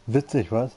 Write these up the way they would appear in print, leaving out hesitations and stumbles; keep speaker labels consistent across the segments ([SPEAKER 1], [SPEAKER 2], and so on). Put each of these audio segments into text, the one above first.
[SPEAKER 1] Witzig, was?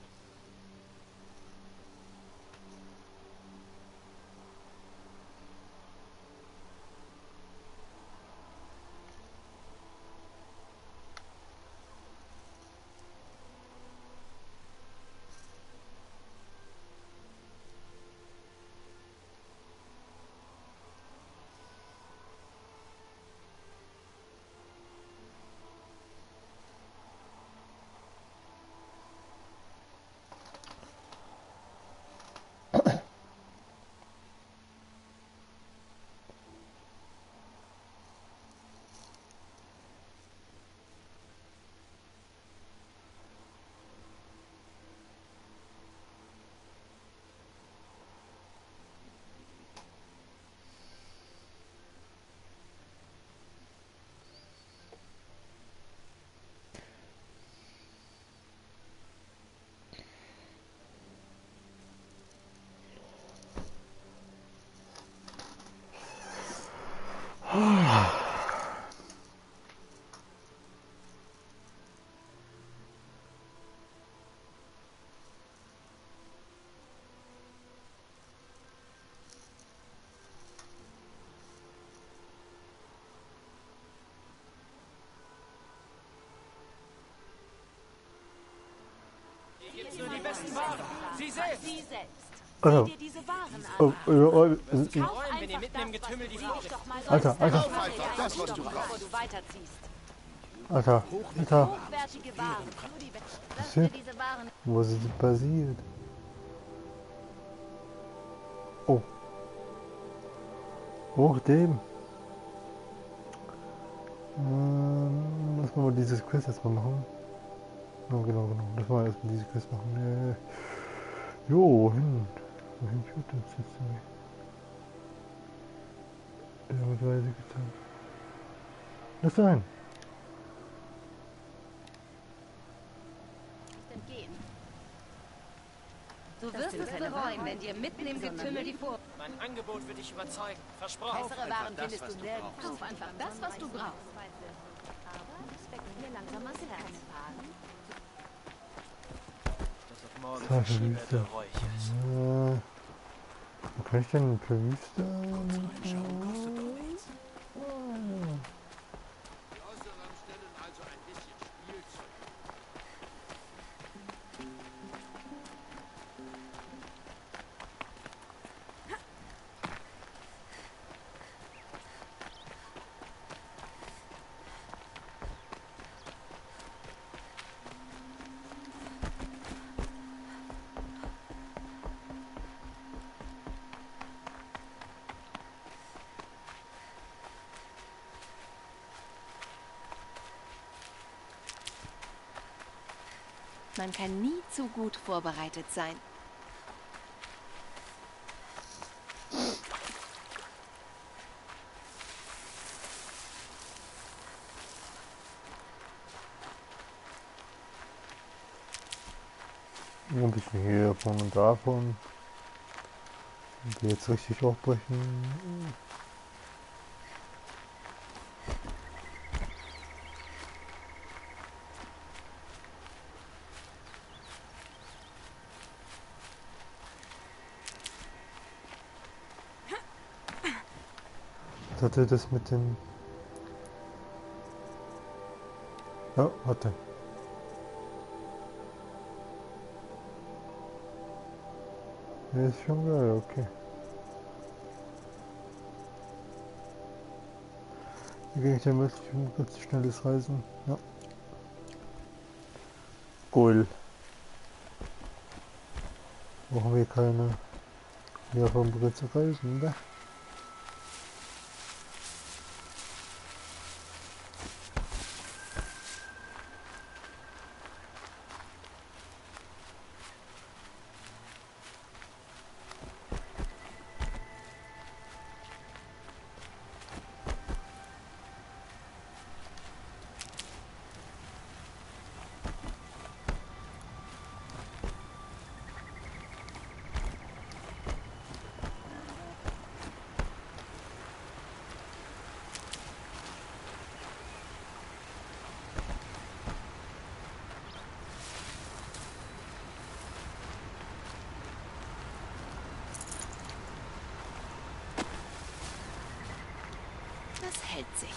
[SPEAKER 2] Nur die besten Waren. Sie selbst.
[SPEAKER 1] Also,
[SPEAKER 2] Dir diese Waren an.
[SPEAKER 1] oh,
[SPEAKER 2] Wenn ihr mitten im Getümmel die Vorrichtung.
[SPEAKER 1] Alter,
[SPEAKER 3] Kauf einfach das, was du brauchst.
[SPEAKER 2] Bevor du weiterziehst.
[SPEAKER 1] Alter,
[SPEAKER 2] Hochwertige Waren. Nur die
[SPEAKER 1] was ist
[SPEAKER 2] diese Waren.
[SPEAKER 1] wo ist das passiert? Oh. Hoch dem. Lass mal dieses Quest erstmal machen. Oh, genau. Lass mal erstmal diese Quest machen. Jo, hin. Wohin führt das jetzt? Der wird weitergetan. Lass sein.
[SPEAKER 2] Entgehen.
[SPEAKER 4] Du wirst es bereuen, wenn dir mitten im Getümmel die Vor...
[SPEAKER 2] Mein Angebot wird dich überzeugen. Versprochen.
[SPEAKER 4] Bessere Waren
[SPEAKER 3] das,
[SPEAKER 4] findest
[SPEAKER 3] was
[SPEAKER 4] du
[SPEAKER 3] du
[SPEAKER 4] nirgends.
[SPEAKER 3] brauchst.
[SPEAKER 4] Kauf einfach das, was du brauchst.
[SPEAKER 2] Aber es wächst mir langsam ans Herz.
[SPEAKER 3] Das auf morgen
[SPEAKER 1] Das war
[SPEAKER 3] verschiedene
[SPEAKER 1] Wüste.
[SPEAKER 3] Räuches.
[SPEAKER 1] Wo kann ich denn für Wüste?
[SPEAKER 3] Reinschauen kostet doch nichts.
[SPEAKER 5] Die Äußeren stellen also ein bisschen Spielzeug.
[SPEAKER 4] Man kann nie zu gut vorbereitet sein.
[SPEAKER 1] Ein bisschen hiervon und davon. Und jetzt richtig aufbrechen. Was hatte das mit den... Ja, warte. Der ist schon geil, okay. Wie gehe ich denn wirklich um ganz schnelles Reisen? Ja. Cool. Brauchen wir keine mehr vom Brett zu reisen, ne?
[SPEAKER 4] hält sich.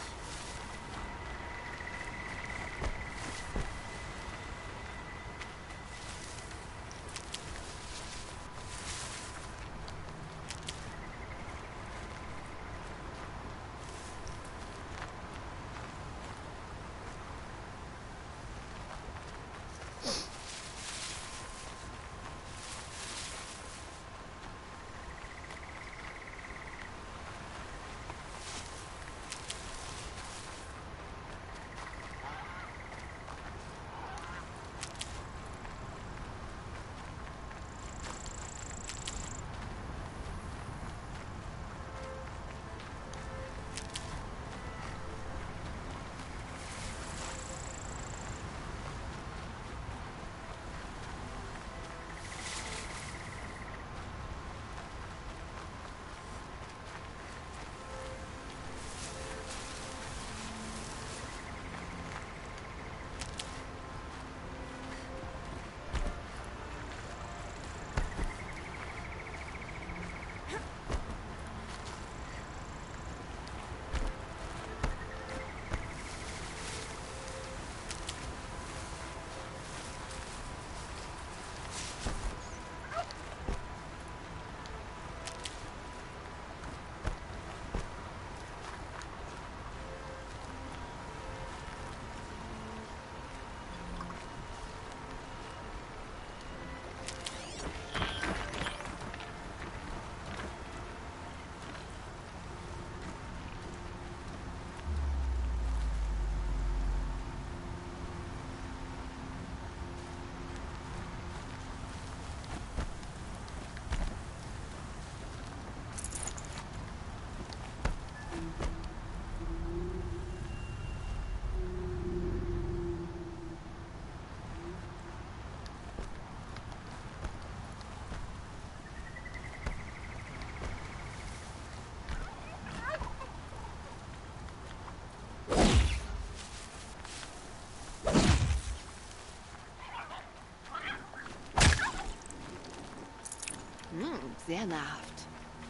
[SPEAKER 4] Sehr nahrhaft.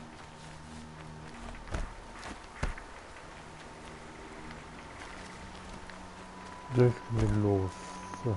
[SPEAKER 1] Direkt mit los. So.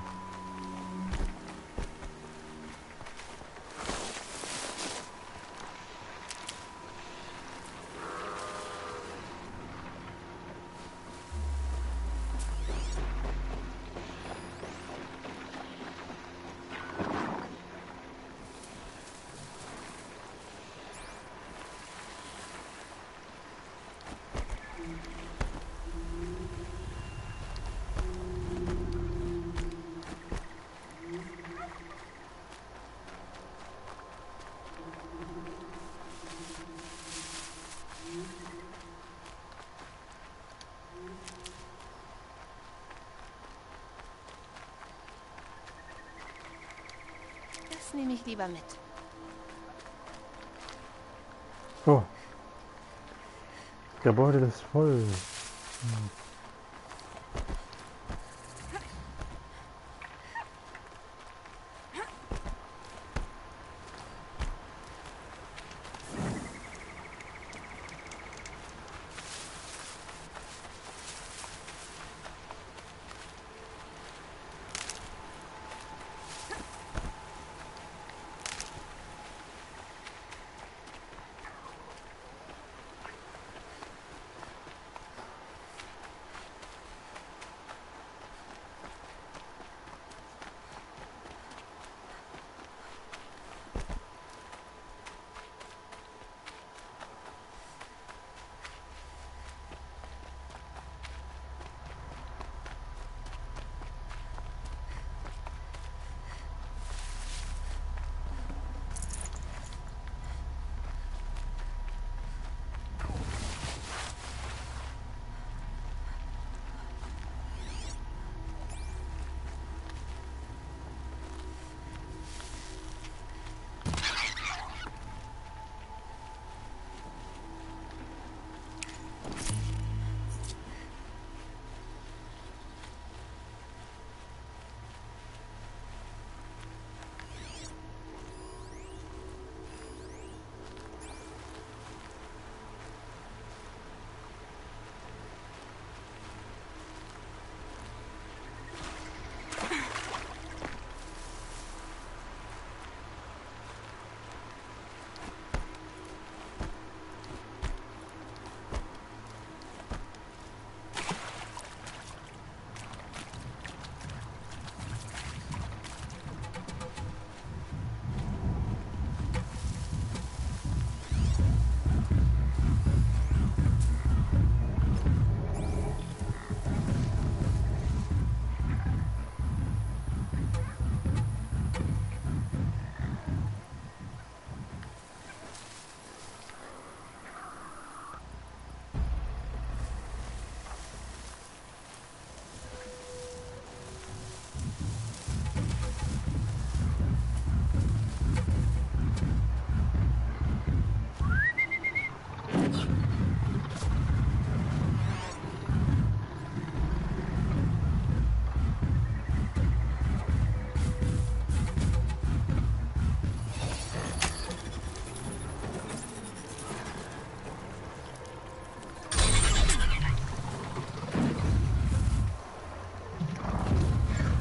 [SPEAKER 4] Das nehme ich lieber mit.
[SPEAKER 1] Oh. Der Beutel ist voll.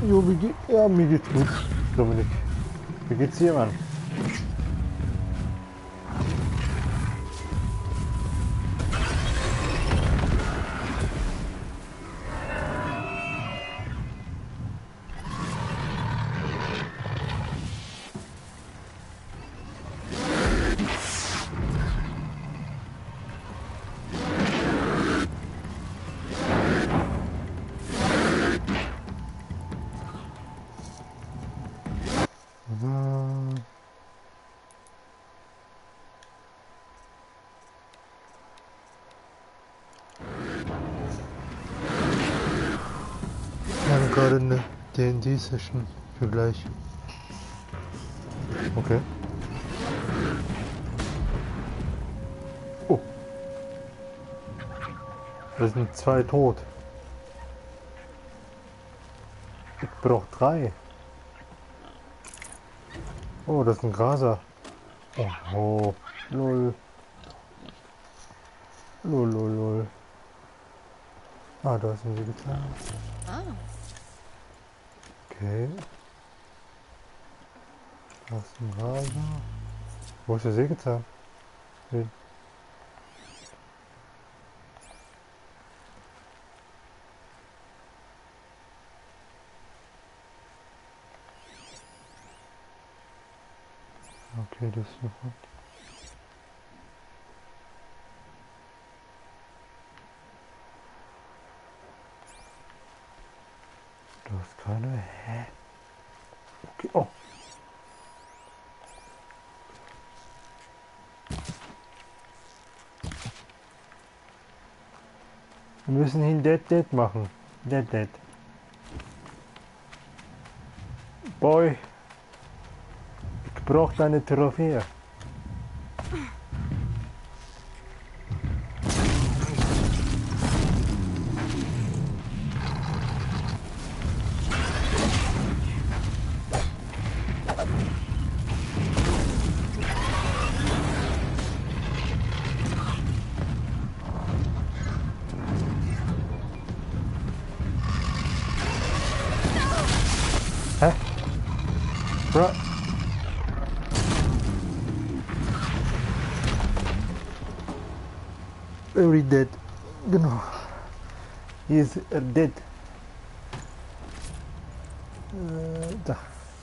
[SPEAKER 1] Jo, ja, mir geht's gut, Dominik. Wie geht's dir, Mann? Wir haben gerade eine D&D-Session für gleich. Okay. Oh. Da sind 2 tot. Ich brauche 3. Oh, das ist ein Graser. Oh, lol. Lol, lol, lol. Ah, da sind sie getan.
[SPEAKER 4] Ah,
[SPEAKER 1] Okay. Da ist ein Raser. Wo ist der Sägezahn? Nee. Okay, das ist noch. Da ist keine. Hä? Okay, oh. Wir müssen ihn dead machen. Dead. Boy. Ich brauche deine Trophäe. Hä? Bro. Very dead. Genau. He is dead. Da.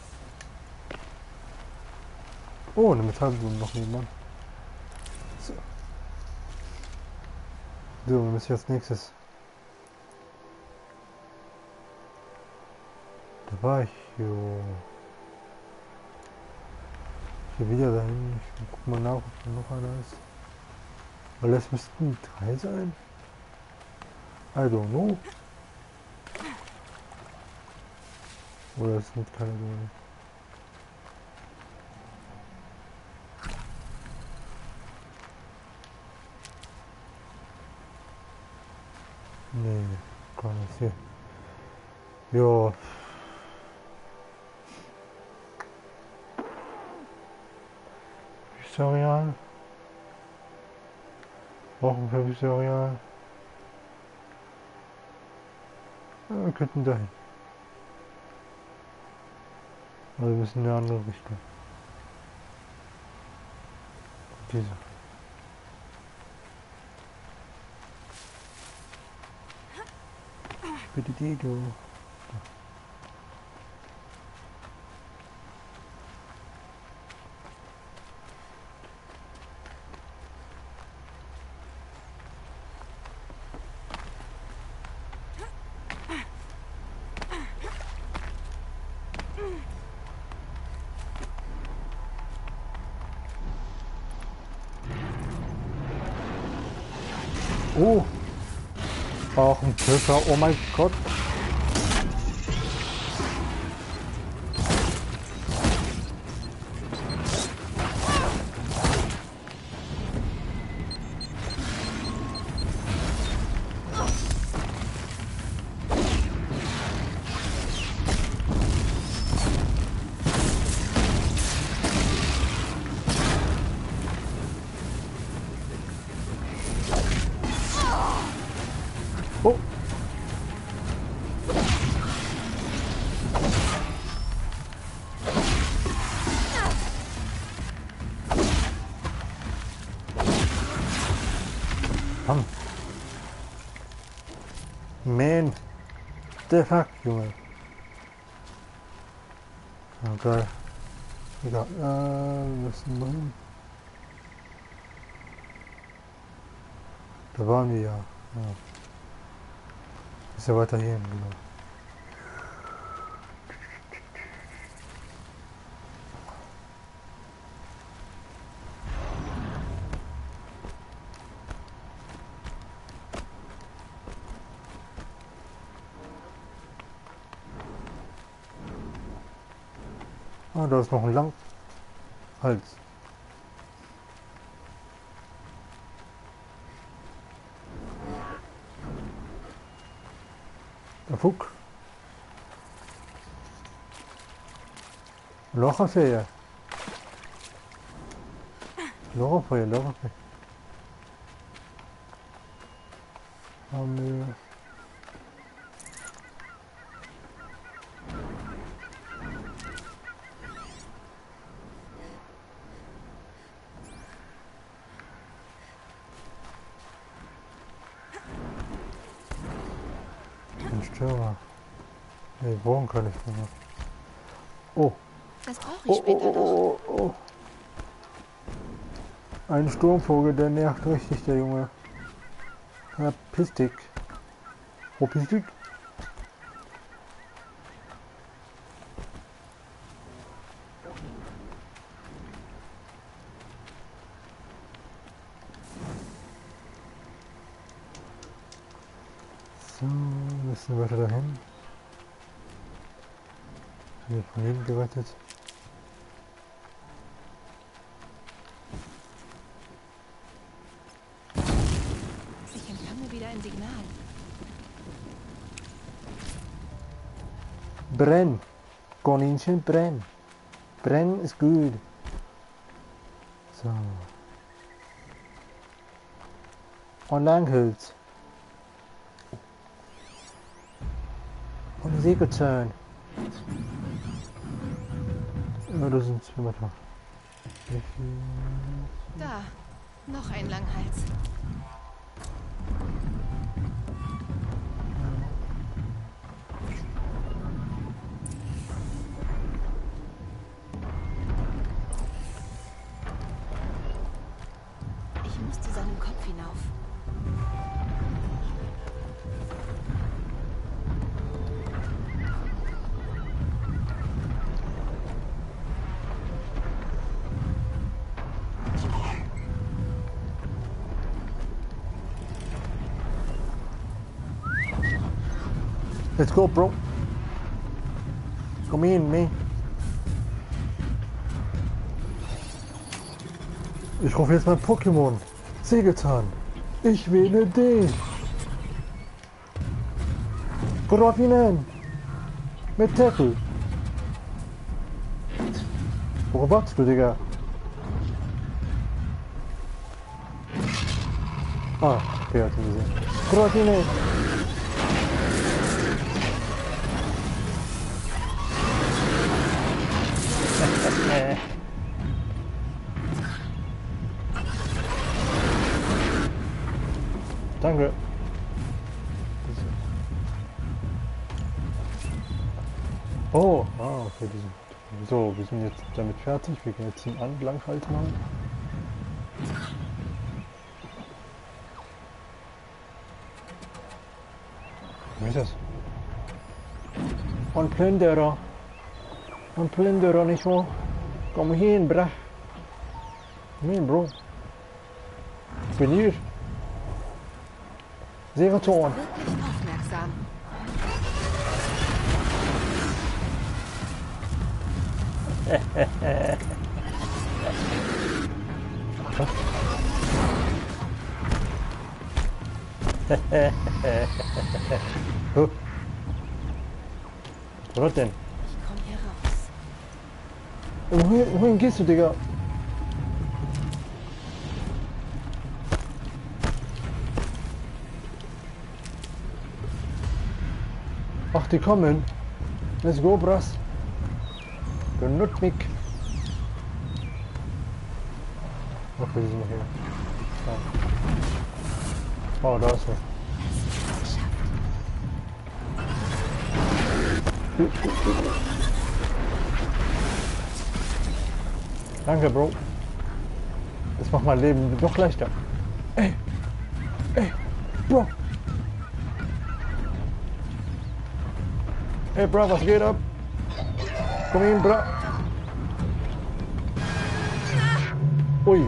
[SPEAKER 1] Oh, eine Metallblume noch nebenan. So. So, wir müssen jetzt nächstes. Da war ich. Jo. Hier wieder dahin. Ich guck mal nach, ob da noch einer ist. Weil es müssten 3 sein. I don't know. Oder es sind keine Drohnen. Nee, gar nicht hier. Ja. Viserial. Brauchen wir Viserial. Ja, wir könnten dahin. Aber wir müssen in eine andere Richtung. Diese. Bitte die, du. Oh! Auch ein Pilzer, oh mein Gott! Oh! the fuck, Junge? Oh, geil. Egal. Müssen wir hin. Da waren wir ja. Ja. Ist ja weiter hier, genau. Ah, da ist noch ein Langhals. Der Fuck. Locherfeuer. Locherfeuer, Locherfeuer. Haben wir. Ein Störer. Nee, brauchen kann ich mehr. Oh.
[SPEAKER 4] Das brauche ich später noch.
[SPEAKER 1] Oh. Ein Sturmvogel, der nervt richtig, der Junge. Verpiss dich. Wo bist du? So, müssen wir weiter dahin. Hier von hinten gerettet.
[SPEAKER 4] Ich empfange wieder ein Signal.
[SPEAKER 1] Brenn! Kaninchen, brenn! Brenn ist gut. So. Und Langhals. Und Sägezahn. Ja, da sind wir weiter.
[SPEAKER 4] Da, noch ein Langhals. Ich muss zu seinem Kopf hinauf.
[SPEAKER 1] Let's go, bro. Come in, me. Ich rufe jetzt mein Pokémon. Sägezahn. Ich wähle dich. Worauf ihn? Mit Tackle. Worauf wartest du, Digga? Ah, okay, hat ihn gesehen. Worauf ihn? Danke. Oh, okay. So, wir sind jetzt damit fertig. Wir gehen jetzt den Langhals machen. Wie ist das? Ein Plünderer. Ein Plünderer, nicht wahr? Komm hin, bruh. Komm hin, Bro. Ich bin hier. Seroton.
[SPEAKER 4] Wirklich aufmerksam.
[SPEAKER 1] Oh. Was denn?
[SPEAKER 4] Ich komme hier raus.
[SPEAKER 1] Wohin gehst du, Digga? Ach, die kommen. Let's go, Brass. Benutzt mich. Ach, wir sind noch hier. Oh, da ist er. Danke, Bro. Das macht mein Leben noch leichter. Ey, Bro. Ey, Bro, was geht ab? Komm hin, Bro. Ui.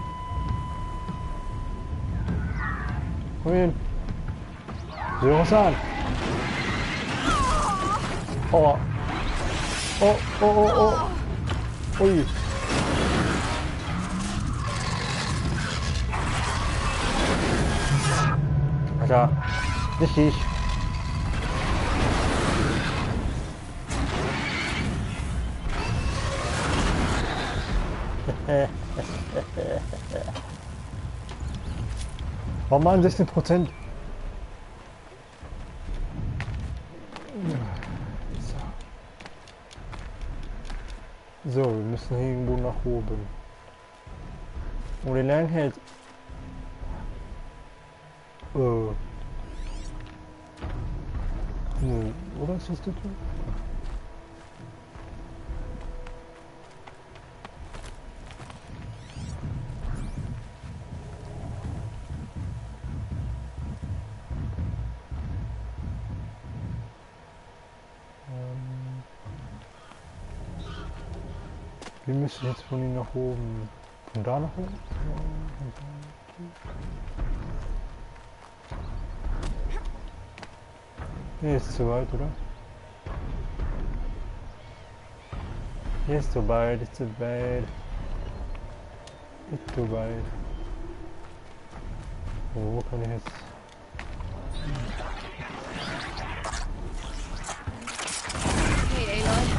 [SPEAKER 1] Komm hin. Sieh was an. Oh. Oh, oh, oh, oh. Ui. Alter, nicht ich. Warum machen 16%? So, wir müssen irgendwo nach oben. Wo die lang hält. Oder ist das der Tür? Wir müssen jetzt von hier nach oben. Von da nach oben? Hier ist zu weit, oder? Hier ist zu weit, ist zu weit. Ist zu weit. Wo kann ich jetzt?
[SPEAKER 4] Hey, Aloy.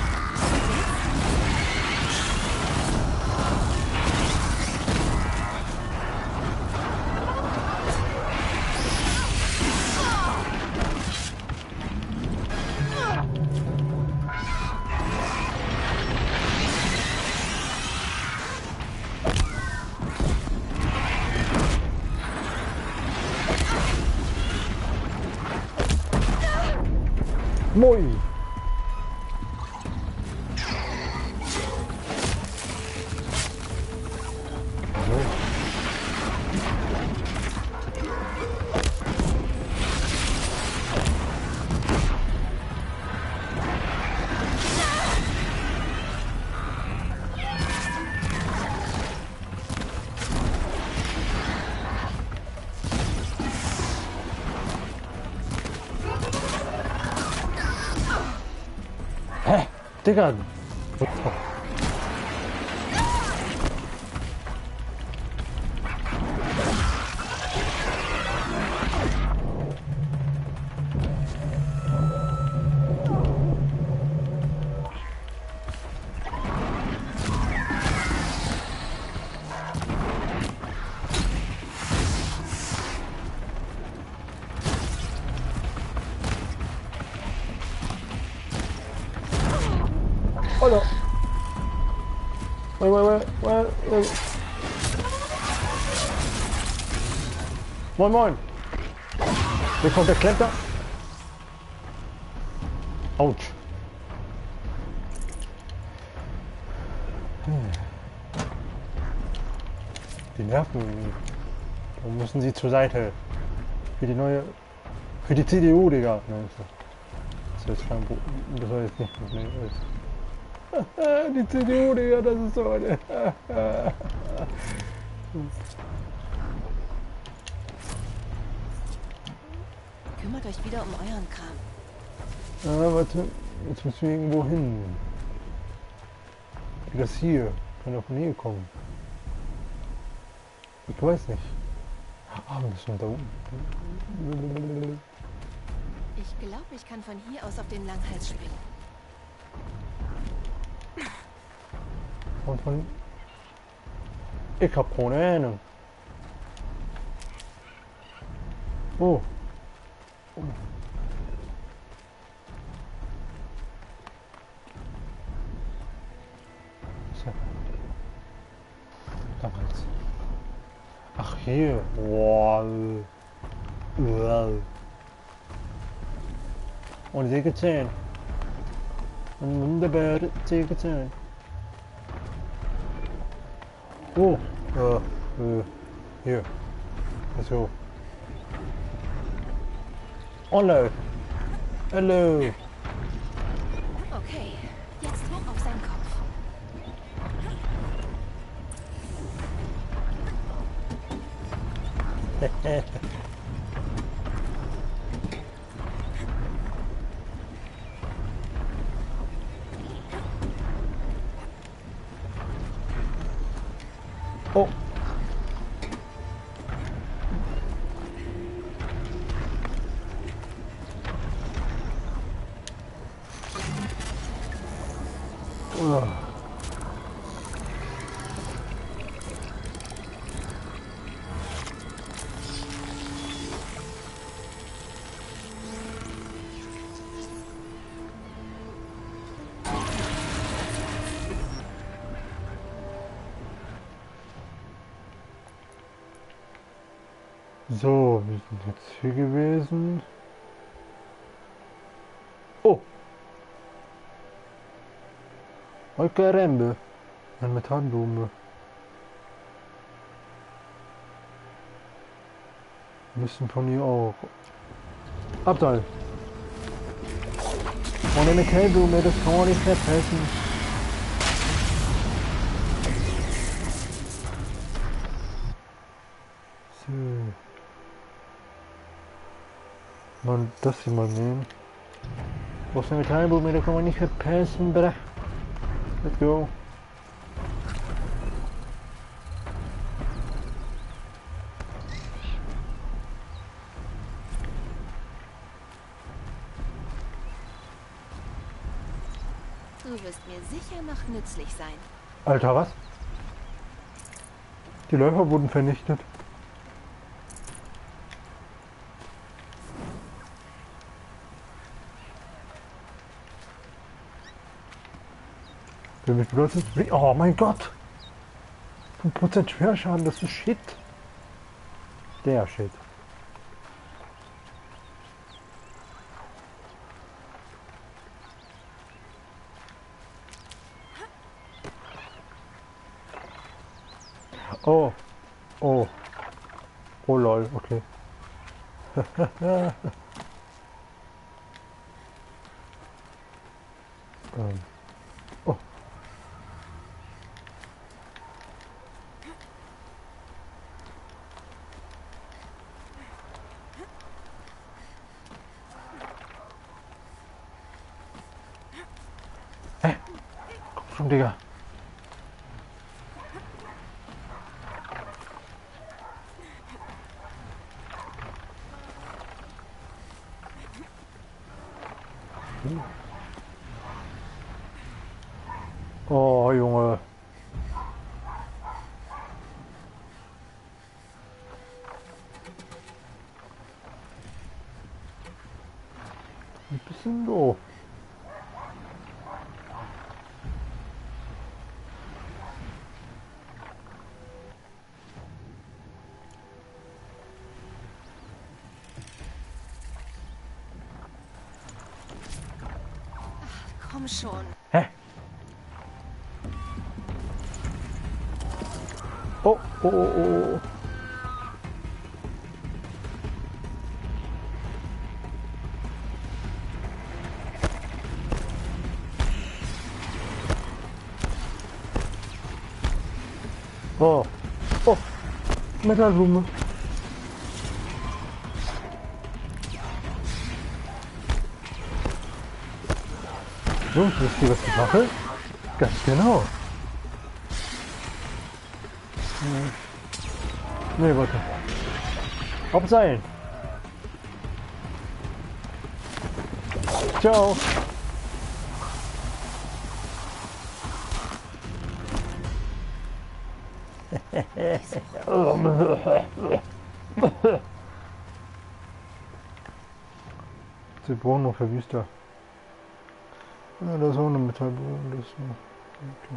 [SPEAKER 1] Moi! Hä? Digga! Oh no! Wait. Moin, moin! Hier kommt der Kletter. Autsch. Die Nerven. Da müssen sie zur Seite. Für die neue. Für die CDU, Digga. Nein, das ist jetzt kein Problem. Das soll jetzt nicht Problem. Die CDU, Digga, das ist so eine.
[SPEAKER 4] Kümmert euch wieder um euren Kram.
[SPEAKER 1] Warte, jetzt müssen wir irgendwo hin. Wie das hier? Kann doch von hier kommen. Ich weiß nicht. Ah, wir müssen da unten.
[SPEAKER 4] Ich glaube, ich kann von hier aus auf den Langhals springen.
[SPEAKER 1] Und von... Ich hab keine Ahnung. Oh. So. Damals. Ach hier. Wow. Und die Säge 10. Eine wunderbare Zeit. Oh, hier. Also. Hallo. Hallo.
[SPEAKER 4] Okay, jetzt hoch auf seinen Kopf.
[SPEAKER 1] Oh. Oh. So, wir sind jetzt hier gewesen. Oh! Oh, Karembe! Eine Metallblume. Müssen von hier auch. Abteil! Und eine Metallblume, das kann man nicht verpassen. So. Mal das hier mal nehmen. Was eine Metallblume, da kann man nicht verpassen, bruh. Let's go.
[SPEAKER 4] Du wirst mir sicher noch nützlich sein.
[SPEAKER 1] Alter, was? Die Läufer wurden vernichtet. Für mich bedeutet, oh mein Gott! 5% Schwerschaden, das ist Shit. Der Shit. Oh. Oh. Oh lol, okay. Oh. Hä? Komm schon, Digga. Oh, Junge. Ein bisschen doof.
[SPEAKER 4] Komm schon.
[SPEAKER 1] Hä? Oh, oh, oh, oh. Oh, oh, Metallblume. So, wisst ihr, was ich mache? Ganz genau. Nee, warte. Abseilen. Ciao. Sie brauchen noch Verwüster. Ja, da ist auch eine Metallbogen. Das ist noch. Okay.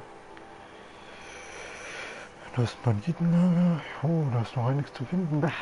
[SPEAKER 1] Da ist ein Banditenlager. Oh, da ist noch einiges zu finden. Bah.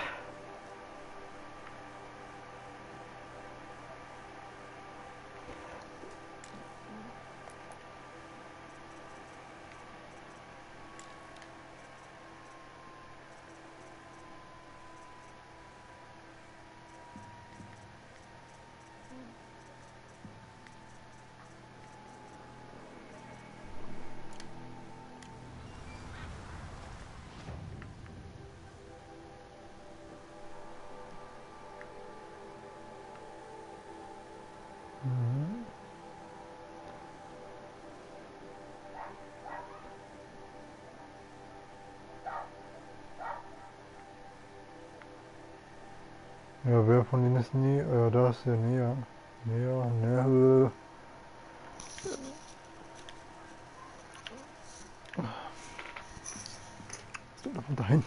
[SPEAKER 1] Ja, wer von ihnen ist nie? Ja, da ist der näher. Näher. Dahin.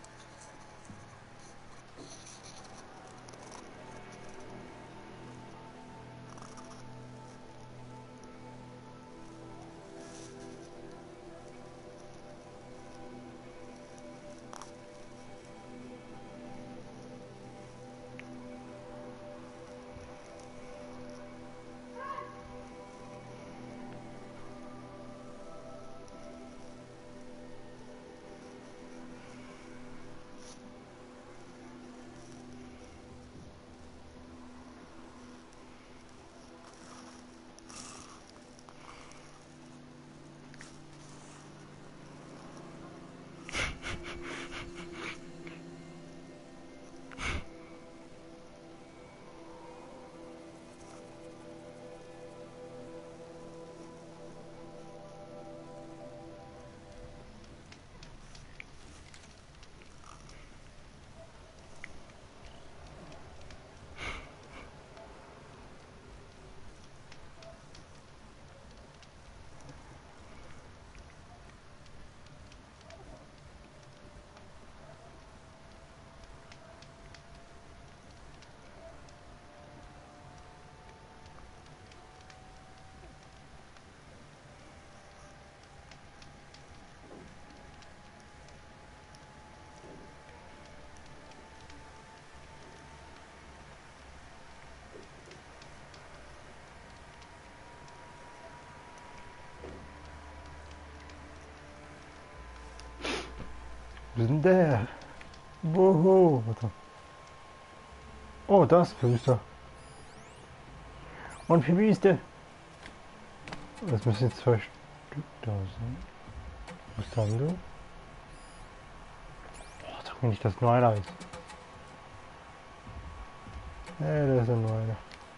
[SPEAKER 1] Wir sind der. Woho. Warte. Oh, das Böse. Und wie ist der? Das müssen jetzt 2 Stück da sein. Wo ist der andere? Oh, sag mir nicht, dass nur einer ist. Nee, da ist ja nur einer.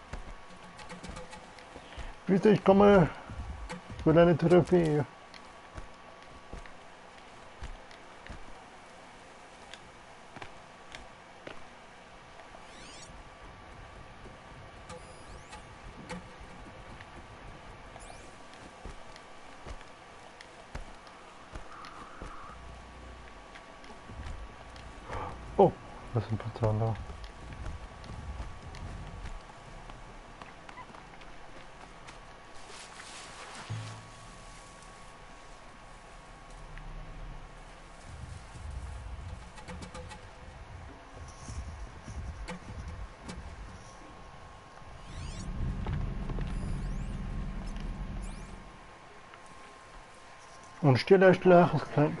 [SPEAKER 1] Bitte, ich komme für deine Trophäe. Oh, das sind ein paar da. Und stiller Schlag ist klein.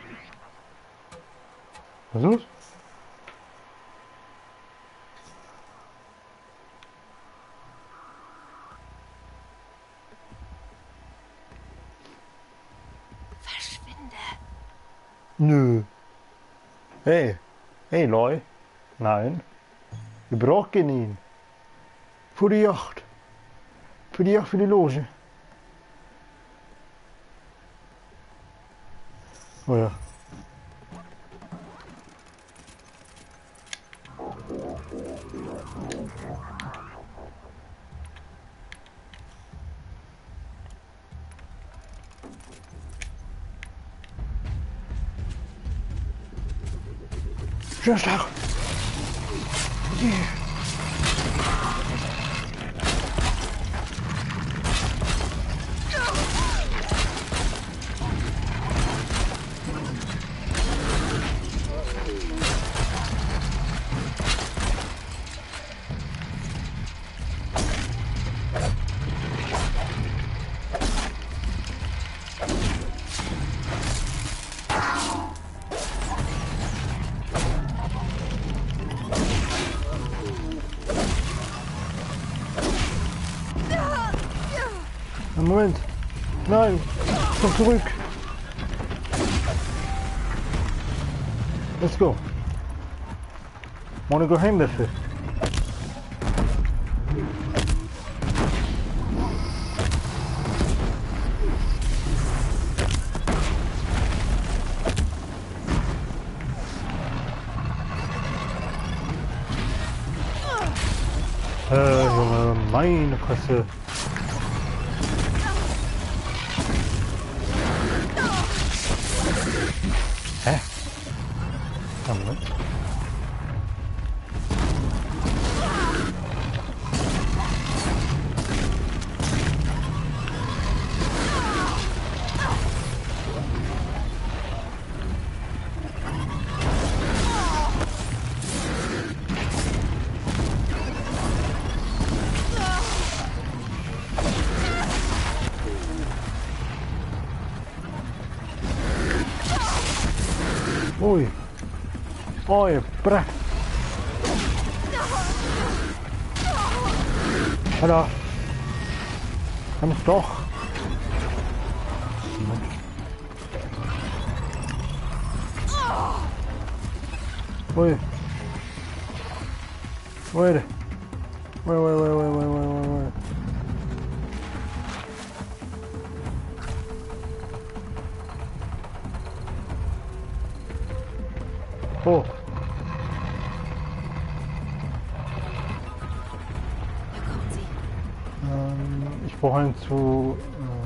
[SPEAKER 1] Was ist los?
[SPEAKER 4] Verschwinde.
[SPEAKER 1] Nö. Hey. Hey, Leute. Nein. Wir brauchen ihn. Für die Yacht. Für die Yacht, für die Loge. Oh ja. Schöner Schlag. Yeah. Moment. Nein. Komm zurück. Let's go. Wanna go home, Biffy? Meine Fresse. Hä? Ja, Moment. Ui. Oi, brä. Alter. Kann ich doch. Ui. Wait. Wait. Oh.
[SPEAKER 4] Da kommt sie.
[SPEAKER 1] Ich brauche einen zu...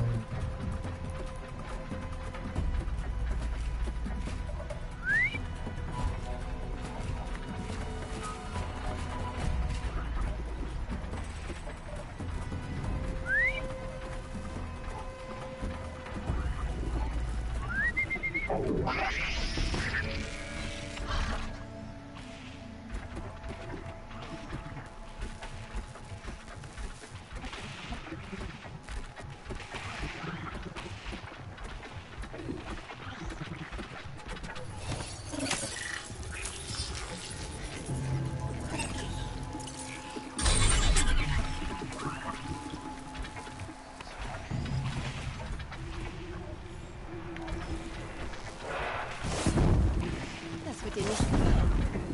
[SPEAKER 4] Das wird dir nicht gefallen.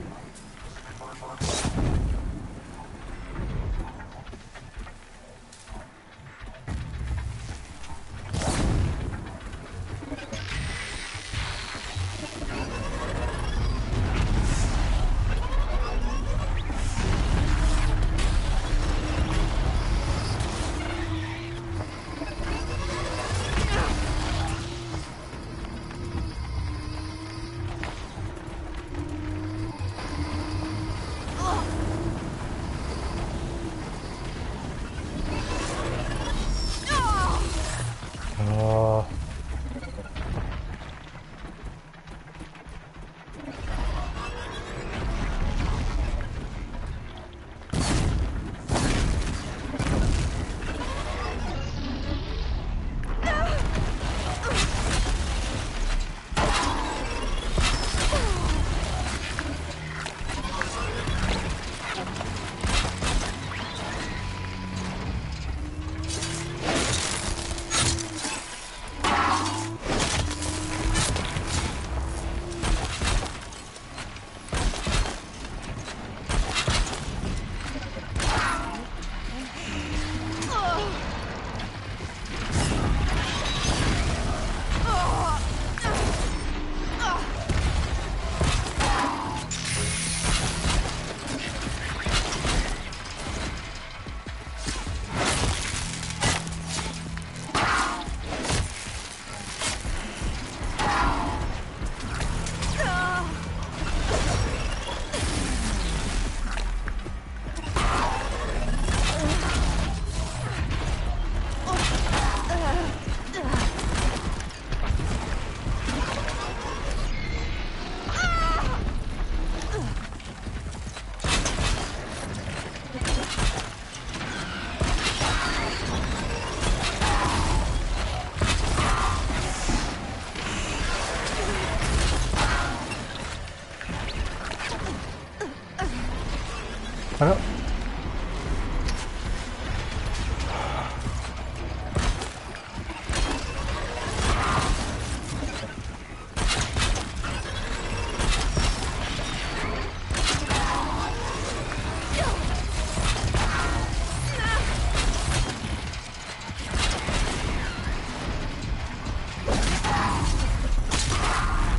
[SPEAKER 1] Hallo?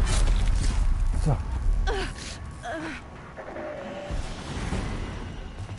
[SPEAKER 1] So.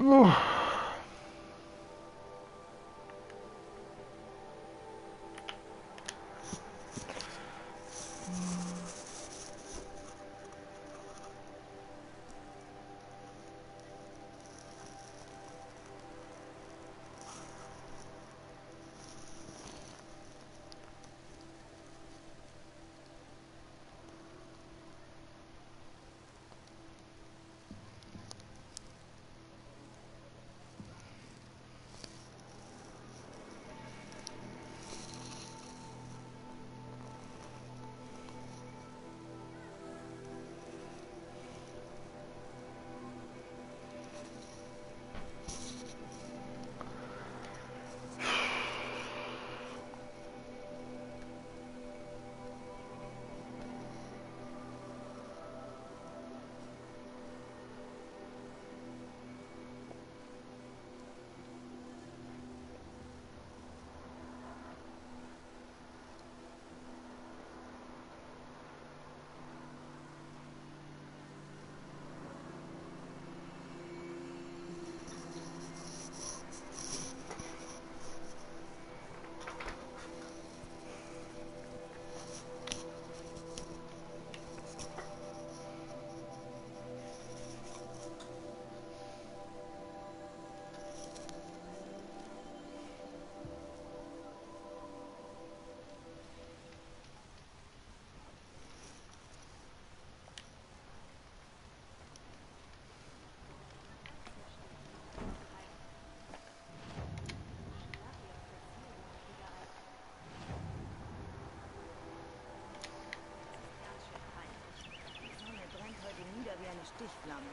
[SPEAKER 6] Stichflamme.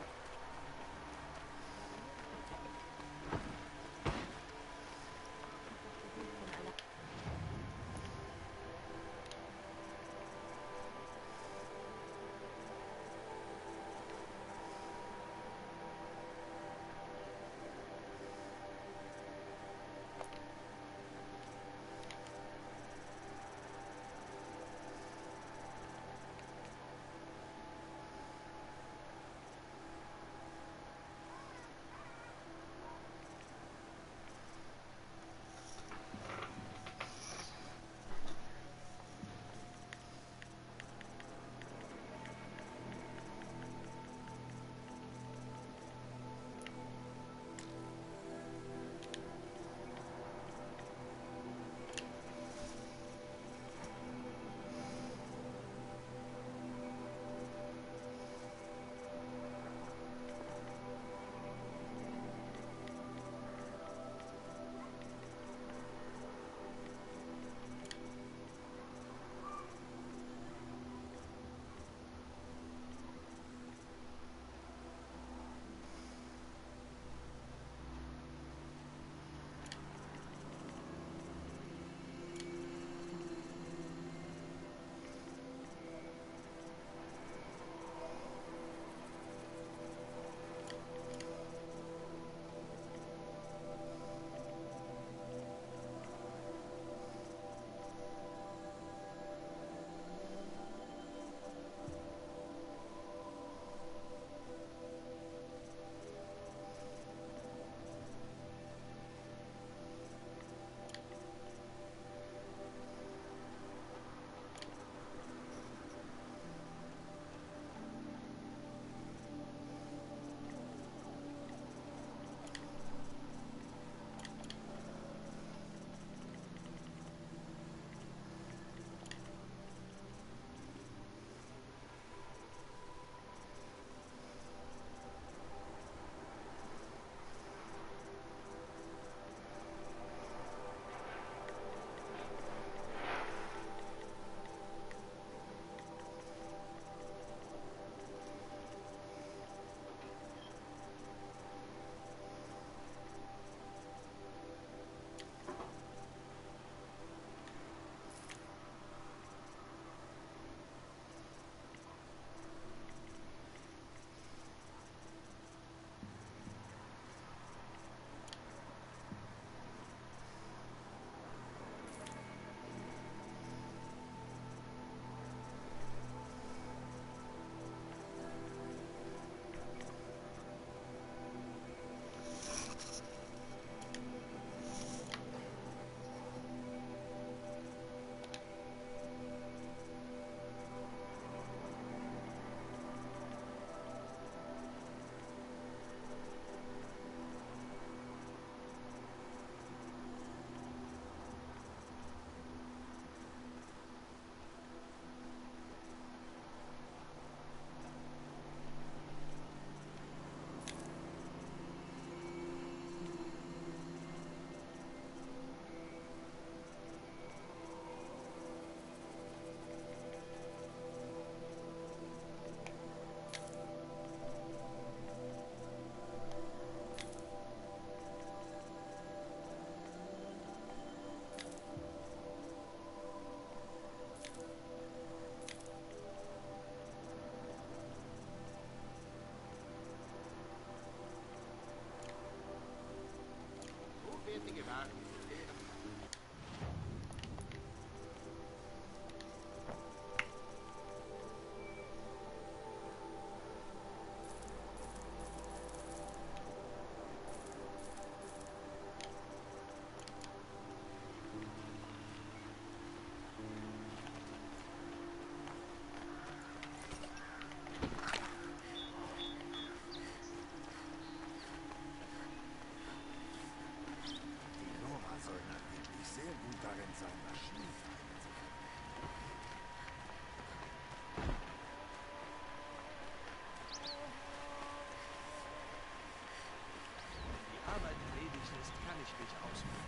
[SPEAKER 5] ist, kann ich mich ausruhen.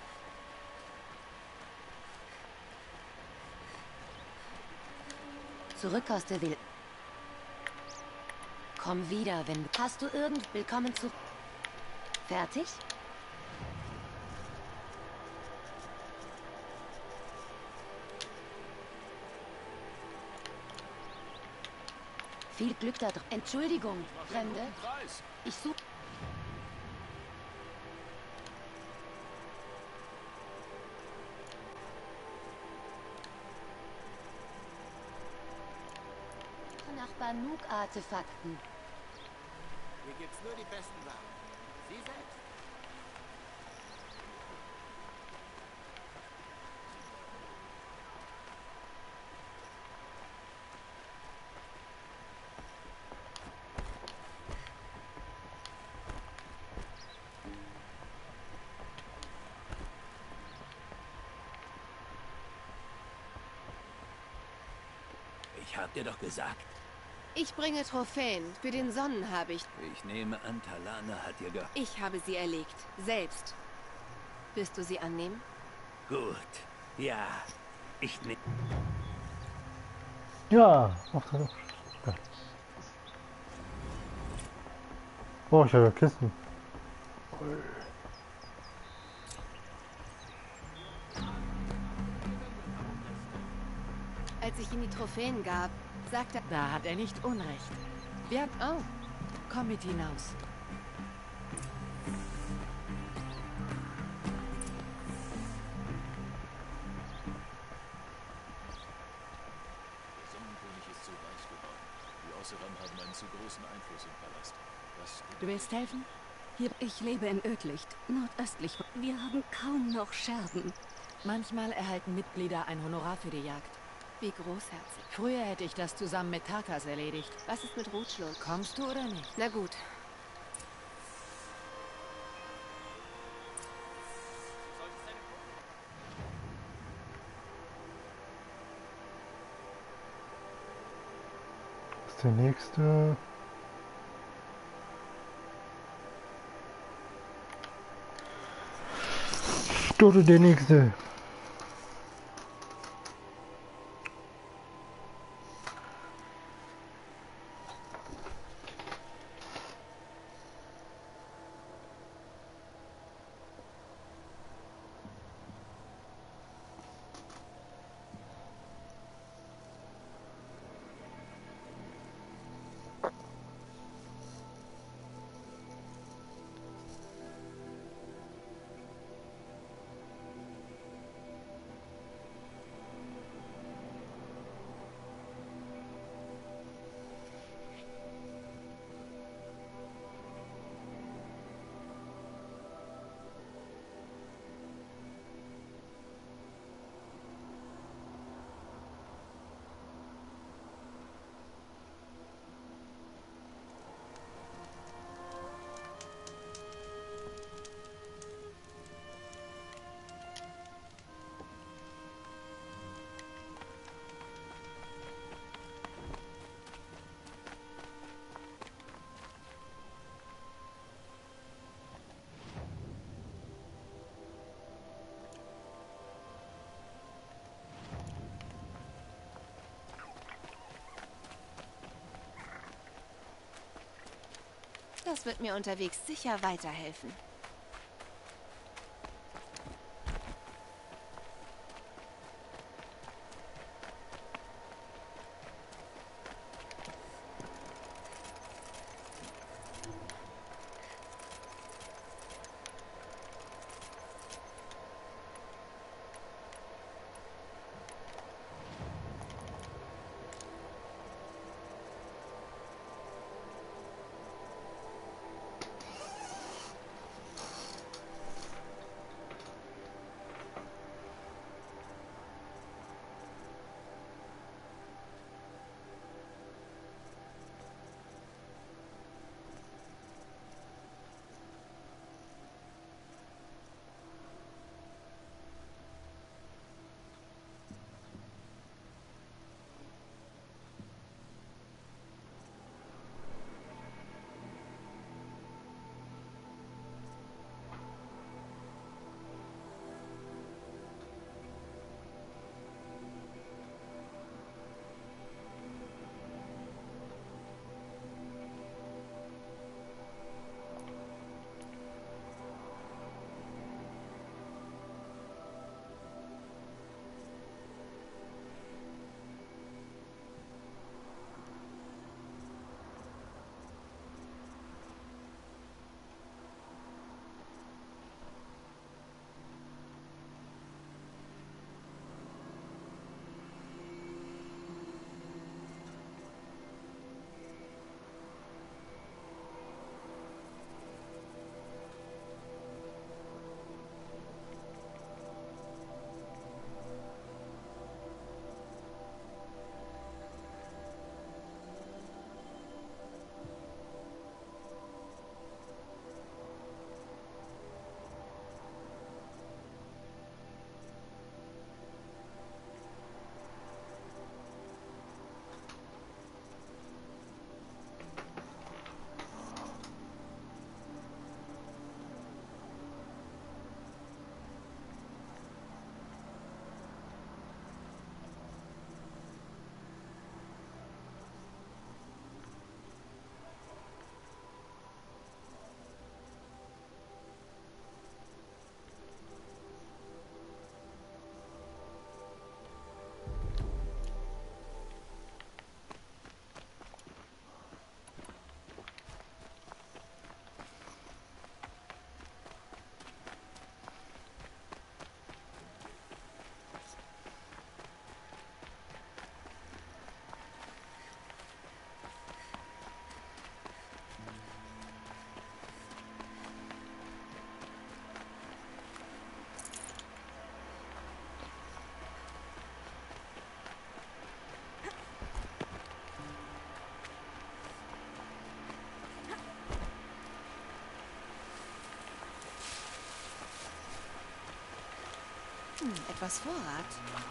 [SPEAKER 6] Zurück aus der Wild. Komm wieder, wenn... Hast du irgend... Willkommen zu... Fertig? Viel Glück da drin. Entschuldigung, Fremde.
[SPEAKER 5] Preis.
[SPEAKER 6] Ich suche... Nach Banuk-Artefakten.
[SPEAKER 3] Hier gibt's nur die besten Waren. Sie selbst.
[SPEAKER 7] Ich hab dir doch gesagt.
[SPEAKER 4] Ich bringe Trophäen. Für den Sonnen habe ich...
[SPEAKER 7] Ich nehme an, Talana hat dir
[SPEAKER 4] Ich habe sie erlegt. Selbst. Wirst du sie annehmen?
[SPEAKER 7] Gut. Ja. Ich nehme...
[SPEAKER 1] Ja, ach, das ist geil. Oh, ich habe ja Kisten.
[SPEAKER 4] Als ich ihm die Trophäen gab, sagte er...
[SPEAKER 8] Da hat er nicht Unrecht.
[SPEAKER 4] Oh,
[SPEAKER 8] Komm mit hinaus.
[SPEAKER 5] Der Sonnenkönig ist zu weich geworden. Die Osseram haben einen zu großen Einfluss im Palast. Was
[SPEAKER 8] Du willst helfen?
[SPEAKER 9] Ich lebe in Ödlicht, nordöstlich. Wir haben kaum noch Scherben.
[SPEAKER 8] Manchmal erhalten Mitglieder ein Honorar für die Jagd.
[SPEAKER 4] wie großherzig.
[SPEAKER 8] Früher hätte ich das zusammen mit Tarkas erledigt.
[SPEAKER 4] Was ist mit Rotschlund?
[SPEAKER 8] Kommst du oder nicht?
[SPEAKER 4] Na gut.
[SPEAKER 1] Was ist der nächste? Oder der nächste.
[SPEAKER 4] Das wird mir unterwegs sicher weiterhelfen.
[SPEAKER 8] Etwas Vorrat.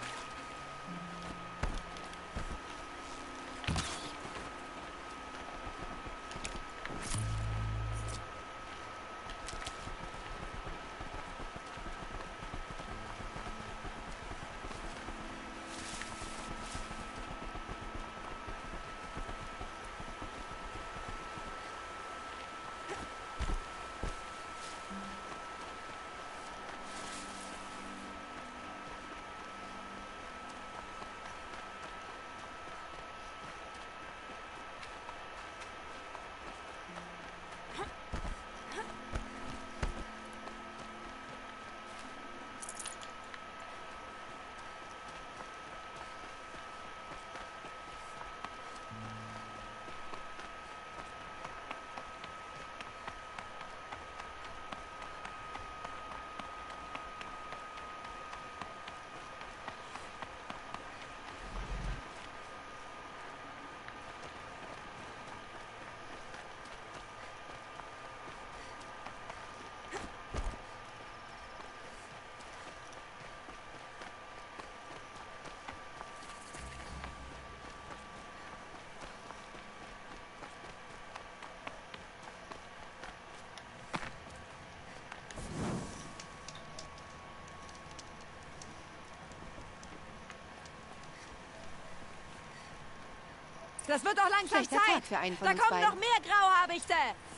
[SPEAKER 8] Das wird doch langsam
[SPEAKER 4] Schlechter
[SPEAKER 8] Zeit.
[SPEAKER 4] Tag für einen von
[SPEAKER 8] Da
[SPEAKER 4] uns
[SPEAKER 8] kommen
[SPEAKER 4] beiden.
[SPEAKER 8] noch mehr Grauhabichte.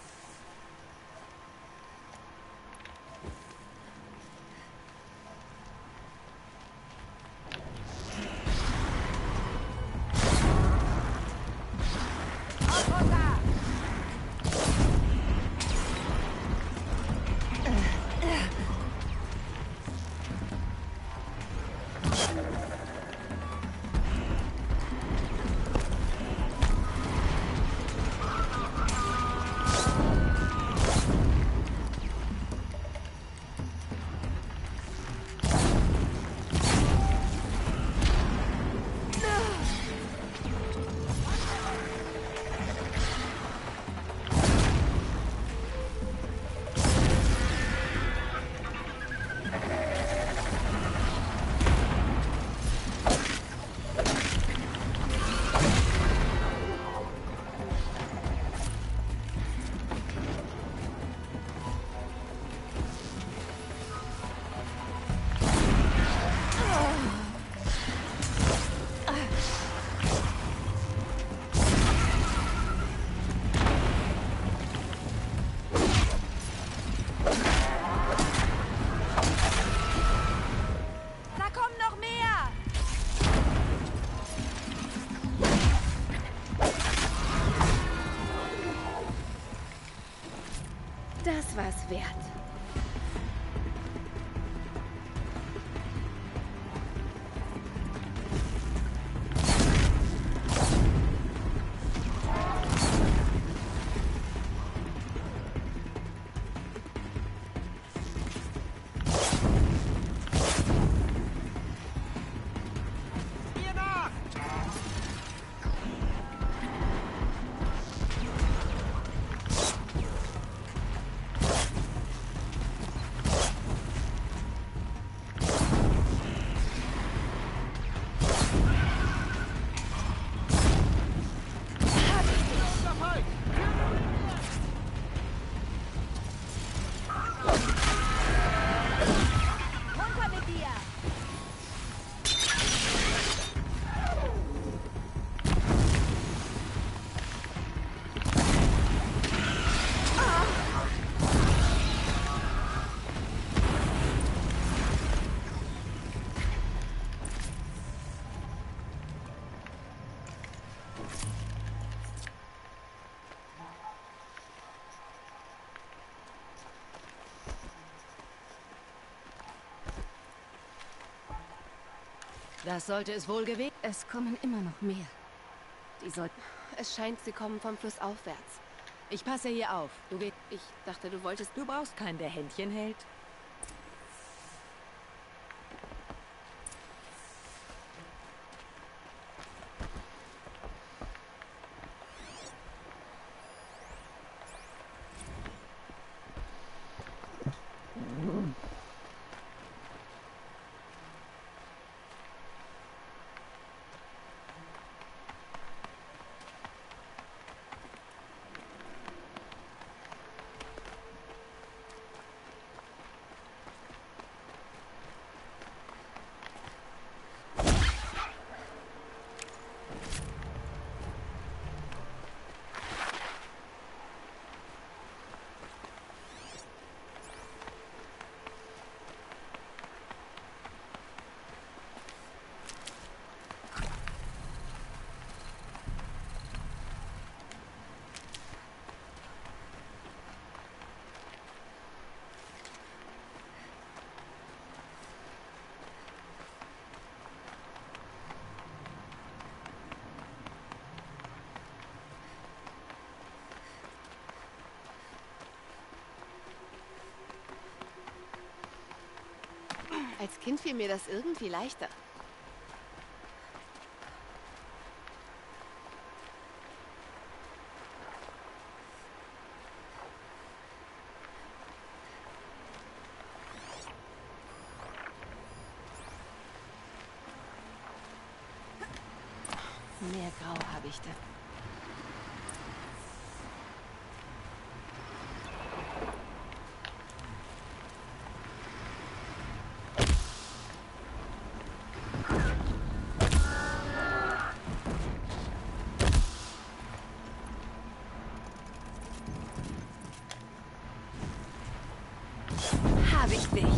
[SPEAKER 8] Auf runter. Da kommen noch mehr.
[SPEAKER 4] Das war's wert.
[SPEAKER 3] Hier nach!
[SPEAKER 2] Runter mit dir!
[SPEAKER 8] Das sollte es wohl gewesen.
[SPEAKER 9] Es kommen immer noch mehr. Die sollten...
[SPEAKER 4] Es scheint, sie kommen vom Fluss aufwärts.
[SPEAKER 8] Ich passe hier auf. Du gehst.
[SPEAKER 4] Ich dachte, du wolltest...
[SPEAKER 8] Du brauchst keinen, der Händchen hält.
[SPEAKER 4] Als Kind fiel mir das irgendwie leichter. Mehr Grauhabichte. Hab ich dich.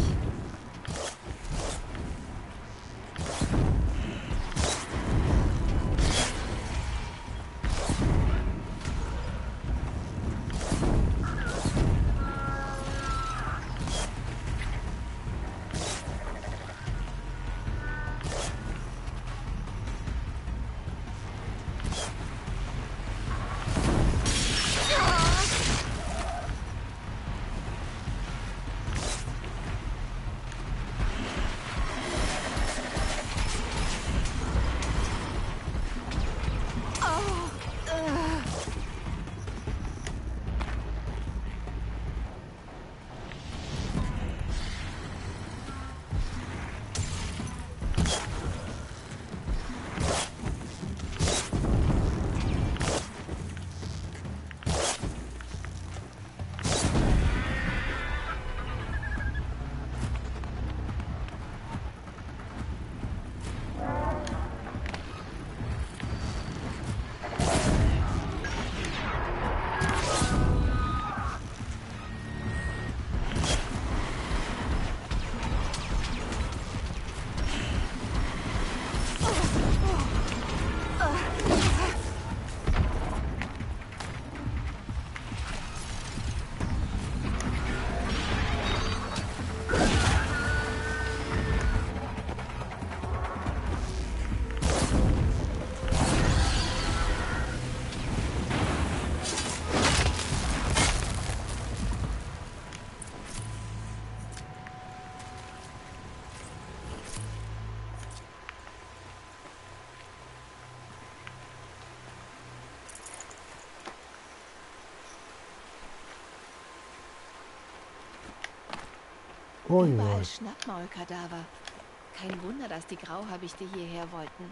[SPEAKER 1] Ui,
[SPEAKER 4] Überall
[SPEAKER 1] ui.
[SPEAKER 4] Schnappmaulkadaver. Kein Wunder, dass die Grauhabichte hierher wollten.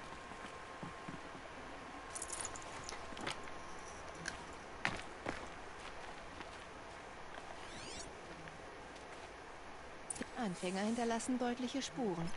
[SPEAKER 4] Anfänger hinterlassen deutliche Spuren.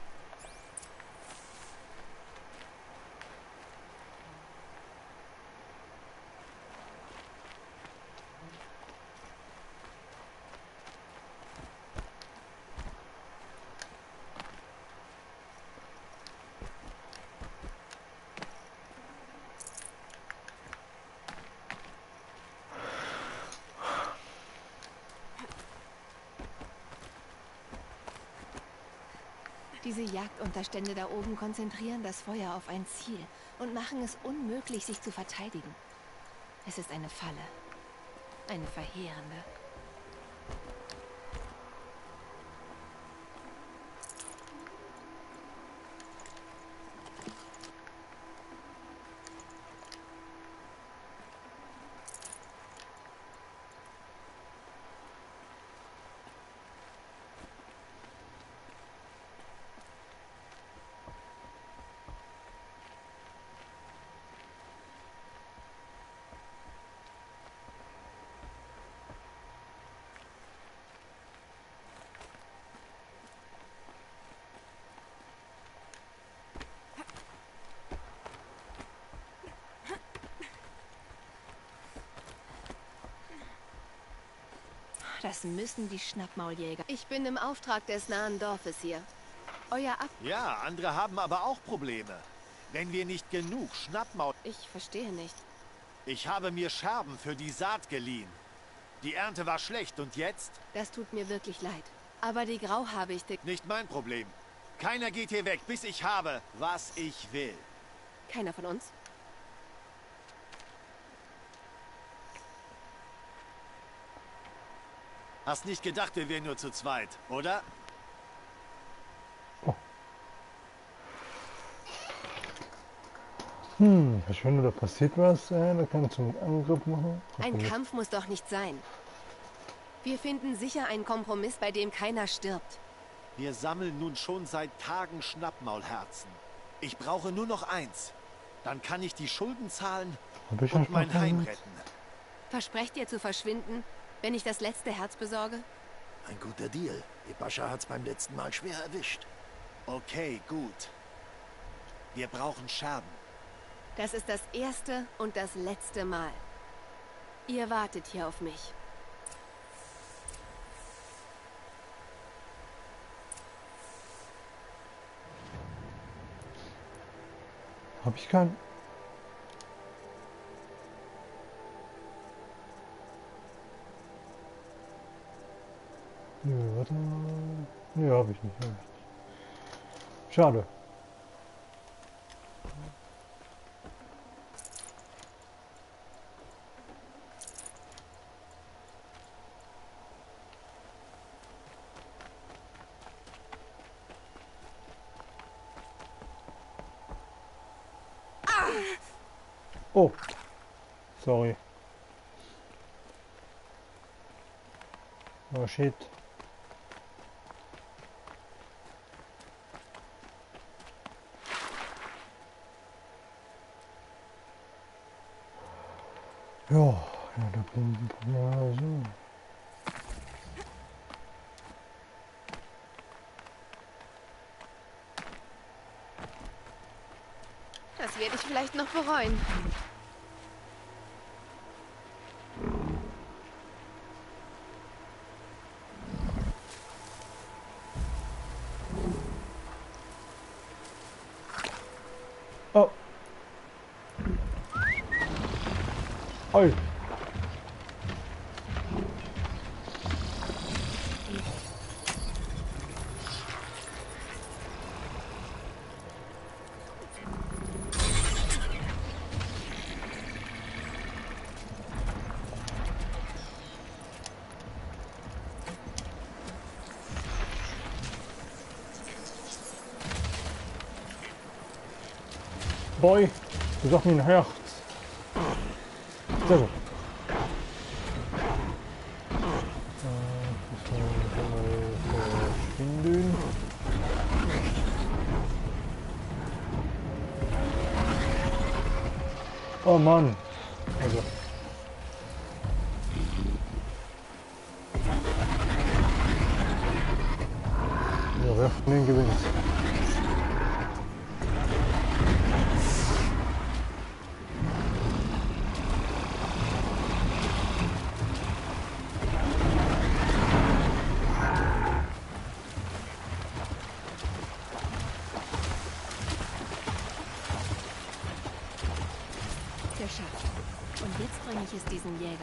[SPEAKER 4] Diese Jagdunterstände da oben konzentrieren das Feuer auf ein Ziel und machen es unmöglich, sich zu verteidigen. Es ist eine Falle. Eine verheerende. Das müssen die Schnappmauljäger. Ich bin im Auftrag des nahen Dorfes hier. Euer Ab...
[SPEAKER 3] Ja, andere haben aber auch Probleme. Wenn wir nicht genug Schnappmaul...
[SPEAKER 4] Ich verstehe nicht.
[SPEAKER 3] Ich habe mir Scherben für die Saat geliehen. Die Ernte war schlecht und jetzt?
[SPEAKER 4] Das tut mir wirklich leid. Aber die Grauhabichte...
[SPEAKER 3] Nicht mein Problem. Keiner geht hier weg, bis ich habe, was ich will.
[SPEAKER 4] Keiner von uns?
[SPEAKER 3] Hast nicht gedacht, wir wären nur zu zweit, oder?
[SPEAKER 1] Verschwinde, da passiert was. Da kannst du einen Angriff machen.
[SPEAKER 4] Ein Kampf muss doch nicht sein. Wir finden sicher einen Kompromiss, bei dem keiner stirbt.
[SPEAKER 3] Wir sammeln nun schon seit Tagen Schnappmaulherzen. Ich brauche nur noch eins. Dann kann ich die Schulden zahlen und mein Heim retten.
[SPEAKER 4] Versprecht ihr zu verschwinden, wenn ich das letzte Herz besorge?
[SPEAKER 10] Ein guter Deal. Die Pascha hat's beim letzten Mal schwer erwischt.
[SPEAKER 3] Okay, gut. Wir brauchen Scherben.
[SPEAKER 4] Das ist das erste und das letzte Mal. Ihr wartet hier auf mich.
[SPEAKER 1] Hab ich keinen. Nö, warte mal. Nö, hab ich nicht. Schade. Oh, sorry. Oh shit. Ja, da so.
[SPEAKER 4] Das werde ich vielleicht noch bereuen.
[SPEAKER 1] Oh. Oi. Boy, du sagst mir ein Herz. Sehr gut. Verschwinden. Oh Mann. Also. Ja, wer von denen gewinnt?
[SPEAKER 4] Geschafft. Und jetzt bringe ich es diesen Jägern.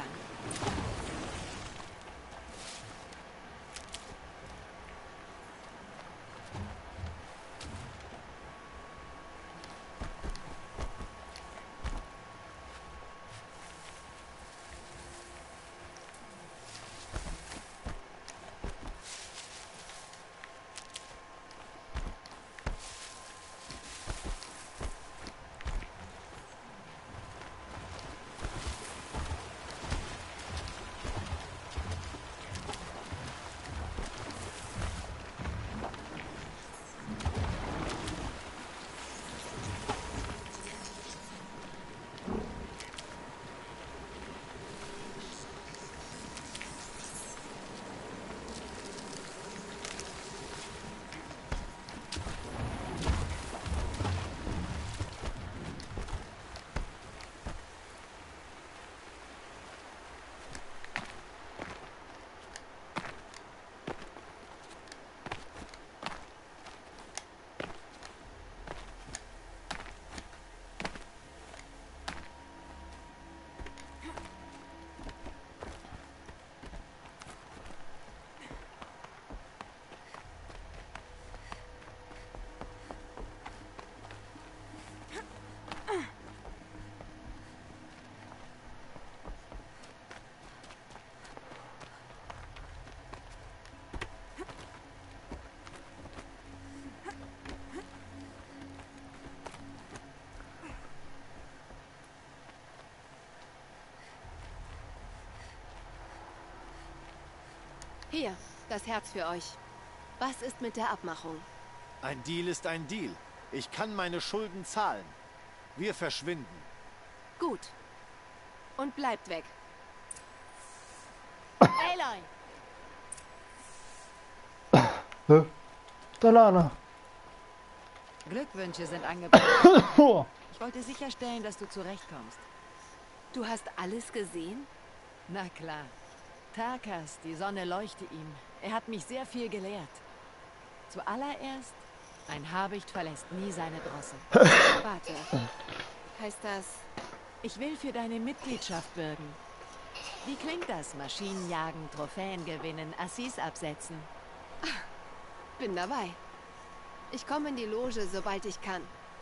[SPEAKER 4] Hier, das Herz für euch. Was ist mit der Abmachung?
[SPEAKER 3] Ein Deal ist ein Deal. Ich kann meine Schulden zahlen. Wir verschwinden.
[SPEAKER 4] Gut. Und bleibt weg.
[SPEAKER 2] Aloy!
[SPEAKER 1] Talana.
[SPEAKER 8] Glückwünsche sind angebracht. Ich wollte sicherstellen, dass du zurechtkommst.
[SPEAKER 4] Du hast alles gesehen?
[SPEAKER 8] Na klar. Tarkas, die Sonne leuchte ihm. Er hat mich sehr viel gelehrt. Zuallererst, ein Habicht verlässt nie seine Drossel.
[SPEAKER 4] Warte. Heißt das...
[SPEAKER 8] Ich will für deine Mitgliedschaft bürgen. Wie klingt das? Maschinen jagen, Trophäen gewinnen, Assis absetzen.
[SPEAKER 4] Bin dabei. Ich komme in die Loge, sobald ich kann.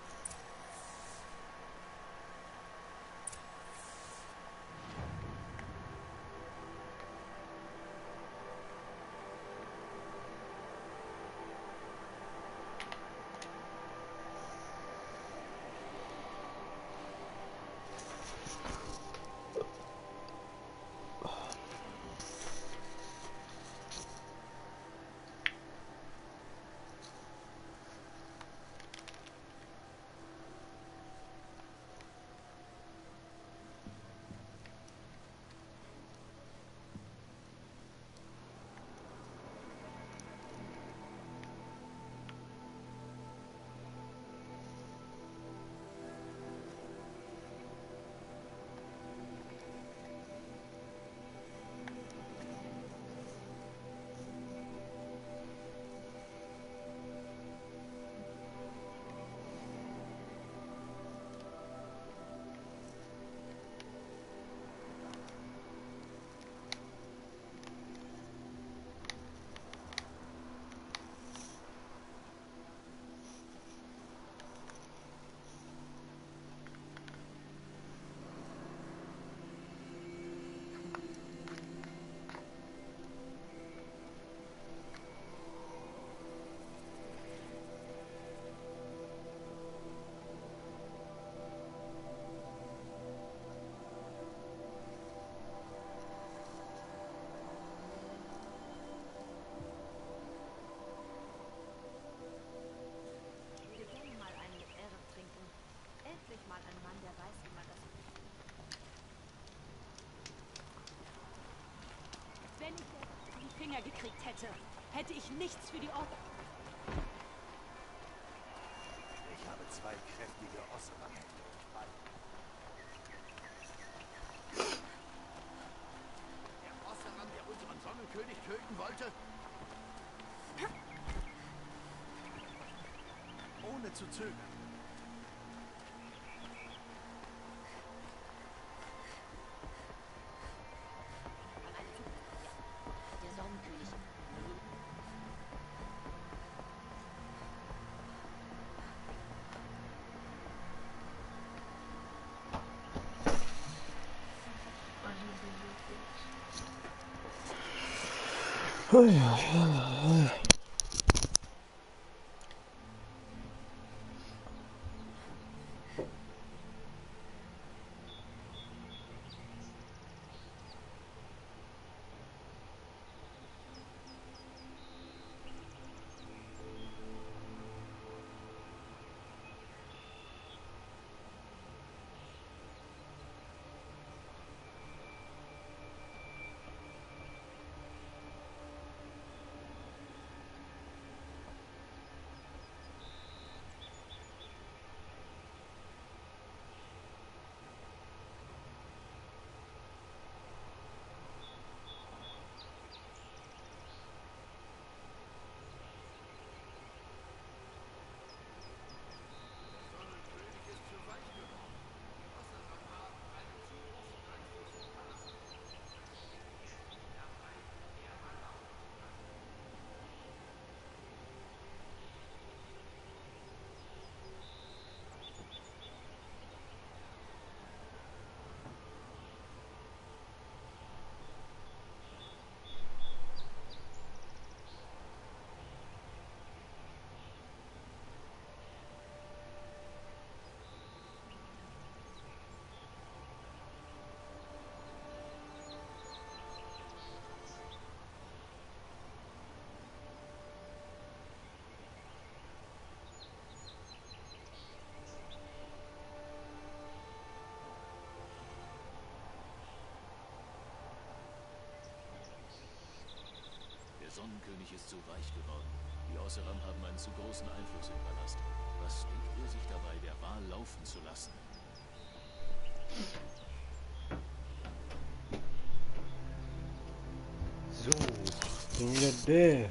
[SPEAKER 2] Wenn ich jetzt die Finger gekriegt hätte, hätte ich nichts für die Ordnung.
[SPEAKER 3] Ich habe zwei kräftige Osseram. Der Osseram, der unseren Sonnenkönig töten wollte? Ohne zu zögern.
[SPEAKER 5] Sonnenkönig ist zu weich geworden. Die Osseram haben einen zu großen Einfluss im Palast. Was denkt er sich dabei, der Wahl laufen zu lassen?
[SPEAKER 1] So, was bin wieder der?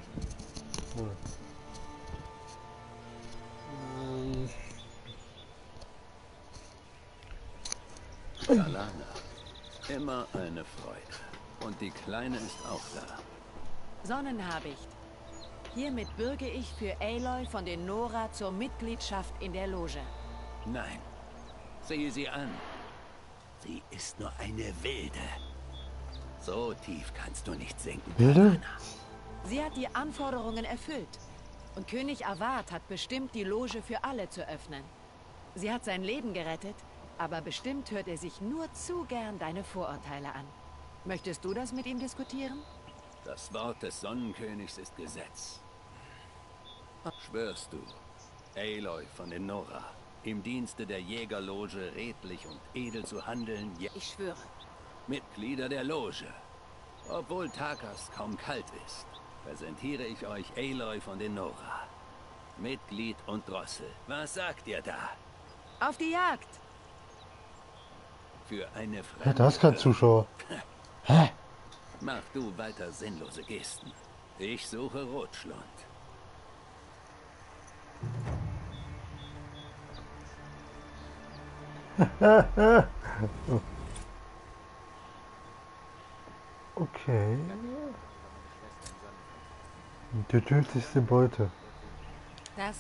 [SPEAKER 7] Alana, immer eine Freude. Und die Kleine ist auch da.
[SPEAKER 8] Sonnenhabicht. Hiermit bürge ich für Aloy von den Nora zur Mitgliedschaft in der Loge.
[SPEAKER 7] Nein, sehe sie an. Sie ist nur eine Wilde. So tief kannst du nicht sinken,
[SPEAKER 1] Wilde?
[SPEAKER 8] Sie hat die Anforderungen erfüllt. Und König Avad hat bestimmt, die Loge für alle zu öffnen. Sie hat sein Leben gerettet, aber bestimmt hört er sich nur zu gern deine Vorurteile an. Möchtest du das mit ihm diskutieren?
[SPEAKER 7] Das Wort des Sonnenkönigs ist Gesetz. Schwörst du, Aloy von den Nora, im Dienste der Jägerloge redlich und edel zu handeln?
[SPEAKER 8] Ich schwöre.
[SPEAKER 7] Mitglieder der Loge. Obwohl Takas kaum kalt ist, präsentiere ich euch Aloy von den Nora. Mitglied und Drossel. Was sagt ihr da?
[SPEAKER 8] Auf die Jagd!
[SPEAKER 7] Für eine Fremde.
[SPEAKER 1] Ja, da ist kein Zuschauer. Hä?
[SPEAKER 7] Mach du weiter sinnlose Gesten. Ich suche Rotschlund.
[SPEAKER 1] Okay. Die tödlichste Beute.
[SPEAKER 8] Das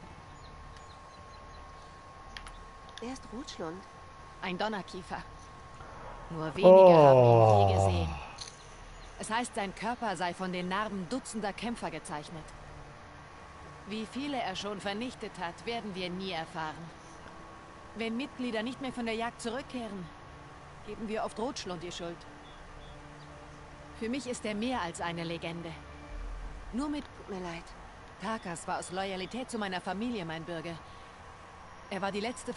[SPEAKER 4] Wer ist Rotschlund?
[SPEAKER 8] ein Donnerkiefer. Nur wenige haben ihn je gesehen. Es heißt, sein Körper sei von den Narben dutzender Kämpfer gezeichnet. Wie viele er schon vernichtet hat, werden wir nie erfahren. Wenn Mitglieder nicht mehr von der Jagd zurückkehren, geben wir oft Rotschlund die Schuld. Für mich ist er mehr als eine Legende. Nur mit...
[SPEAKER 4] Tut mir leid.
[SPEAKER 8] Takas war aus Loyalität zu meiner Familie mein Bürger. Er war die letzte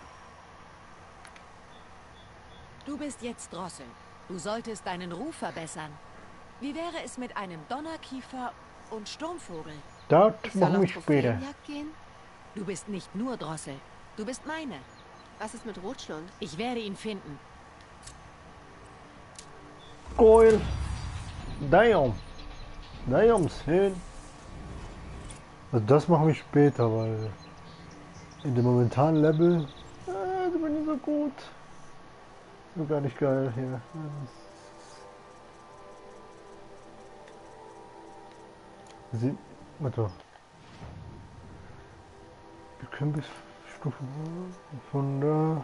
[SPEAKER 8] Du bist jetzt Drossel. Du solltest deinen Ruf verbessern. Wie wäre es mit einem Donnerkiefer und Sturmvogel?
[SPEAKER 1] Dort machen wir später.
[SPEAKER 4] Jagd gehen?
[SPEAKER 8] Du bist nicht nur Drossel. Du bist meine.
[SPEAKER 4] Was ist mit Rotschlund?
[SPEAKER 8] Ich werde ihn finden.
[SPEAKER 1] Geil. Damn. Damn, schön. Also das machen wir später, weil in dem momentanen Level da bin ich so gut. So gar nicht geil hier. Sie, warte. Wir können bis Stufe von da.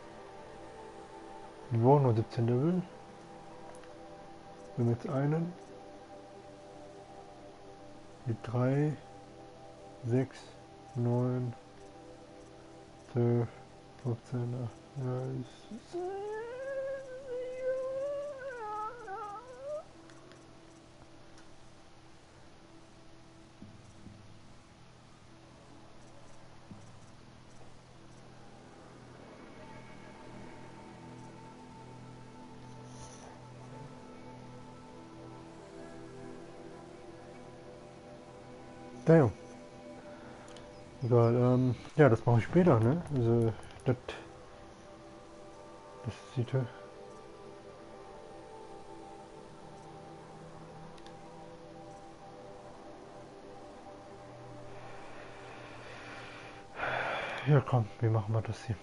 [SPEAKER 1] Wir brauchen nur 17 Level. Wir haben jetzt einen. Mit 3, 6, 9, 12, 15, 8, 9, Damn. Egal, ja, das mache ich später, ne? Also, das sieht ja. Ja, komm, wie machen wir das hier?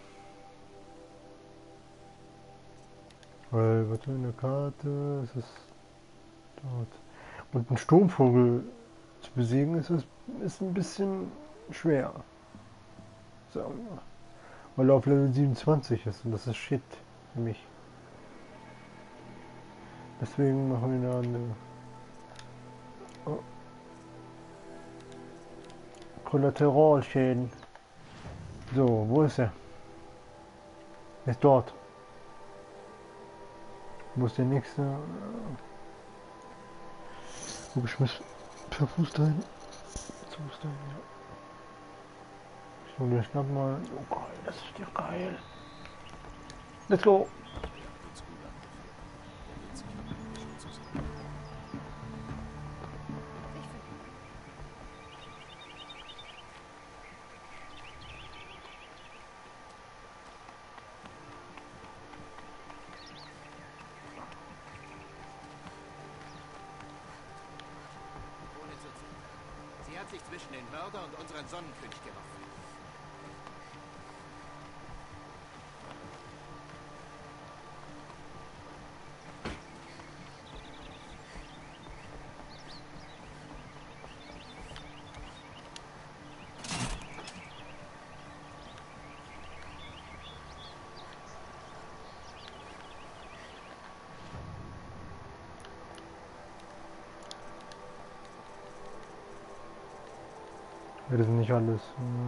[SPEAKER 1] Weil, was in der Karte ist es dort. Und ein Sturmvogel zu besiegen ist ein bisschen schwer. Sagen wir mal. Weil er auf Level 27 ist und das ist Shit für mich. Deswegen machen wir eine andere. Oh. Kollateralschäden. So, wo ist er? Er ist dort. Wo ist der nächste? Wo geschmissen? Per Fuß dahin. Zu Fuß dahin, ja. Ich hole den Schnapp mal. Oh geil, das ist ja geil. Let's go.
[SPEAKER 11] hat sich zwischen den Mörder und unseren Sonnenkönig geworfen.
[SPEAKER 1] Wir sind nicht alles.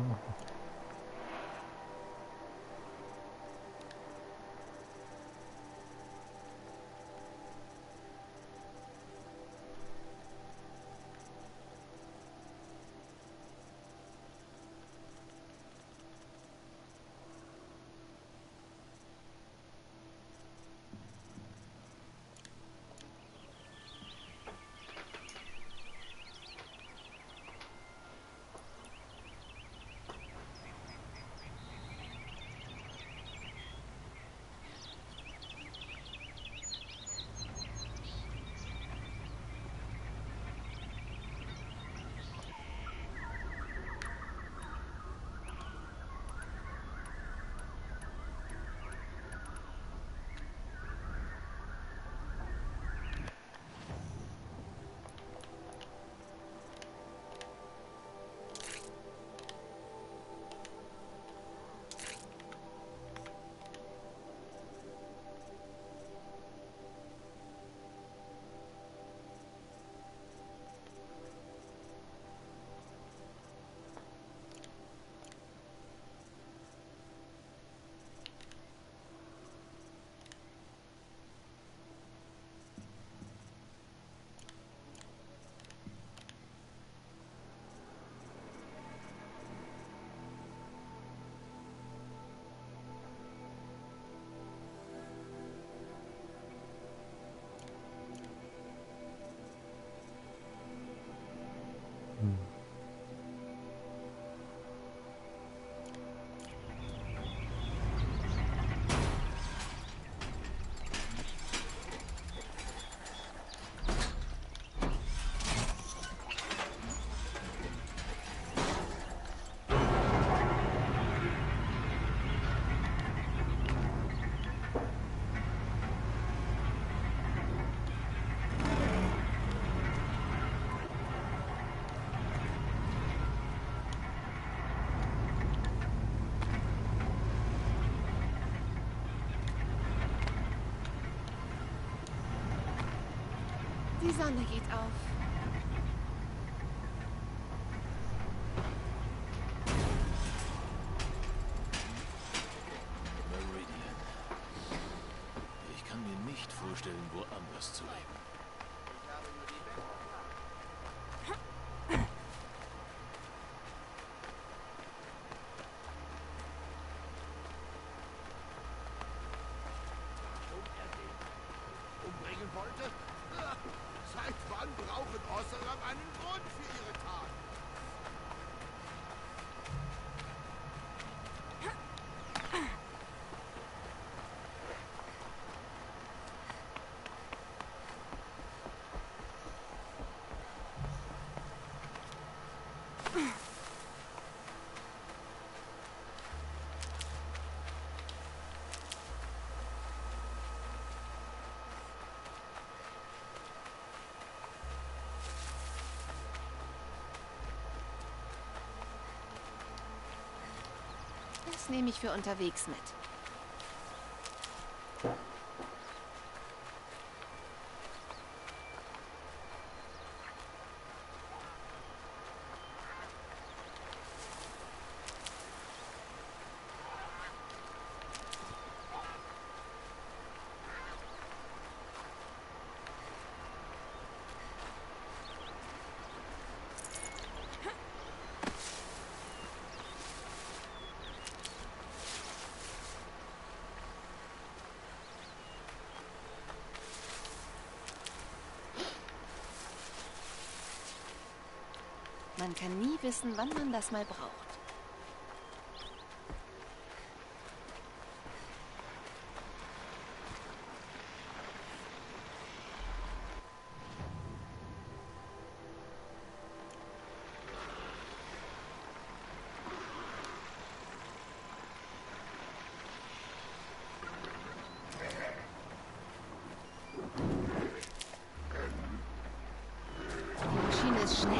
[SPEAKER 4] Die Sonne geht auf.
[SPEAKER 5] Meridian. Ich kann mir nicht vorstellen, woanders zu leben.
[SPEAKER 11] Umbringen wollte? Seit wann brauchen Osseram einen Grund für ihre Tat?
[SPEAKER 4] Das nehme ich für unterwegs mit. Man kann nie wissen, wann man das mal braucht. das schnell.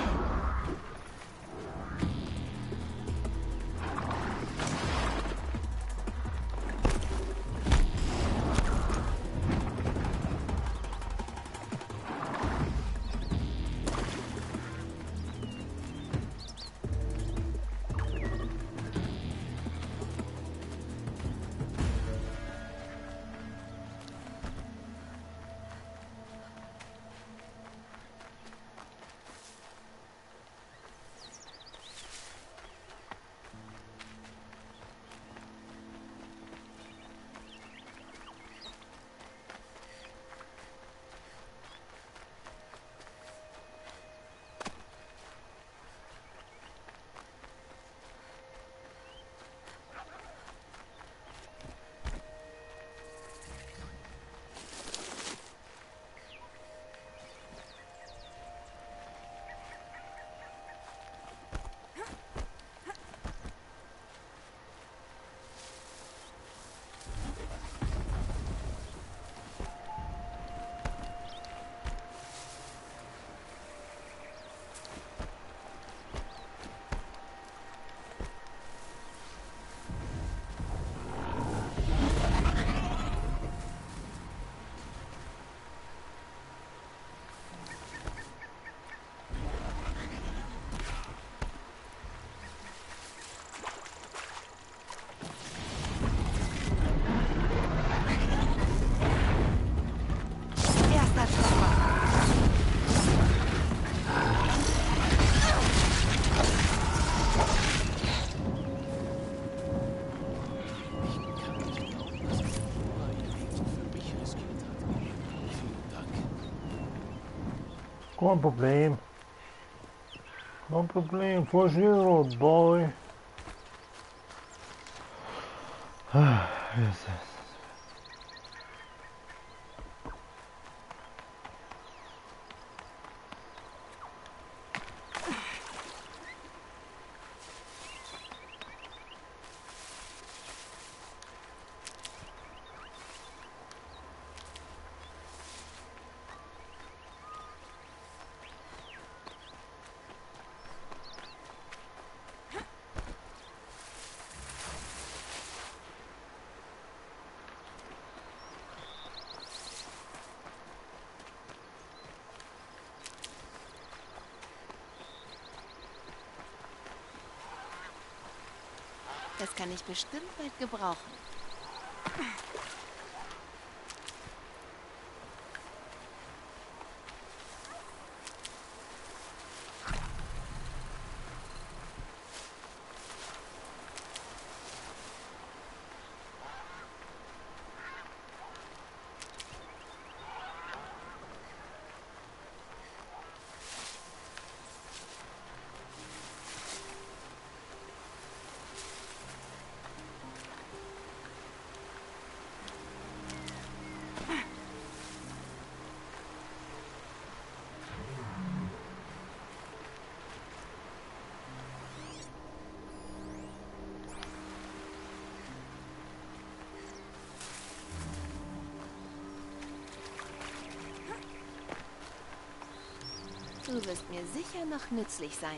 [SPEAKER 1] Kein Problem. Kein Problem. For zero, boy. Yes.
[SPEAKER 4] Das kann ich bestimmt bald gebrauchen. Du wirst mir sicher noch nützlich sein.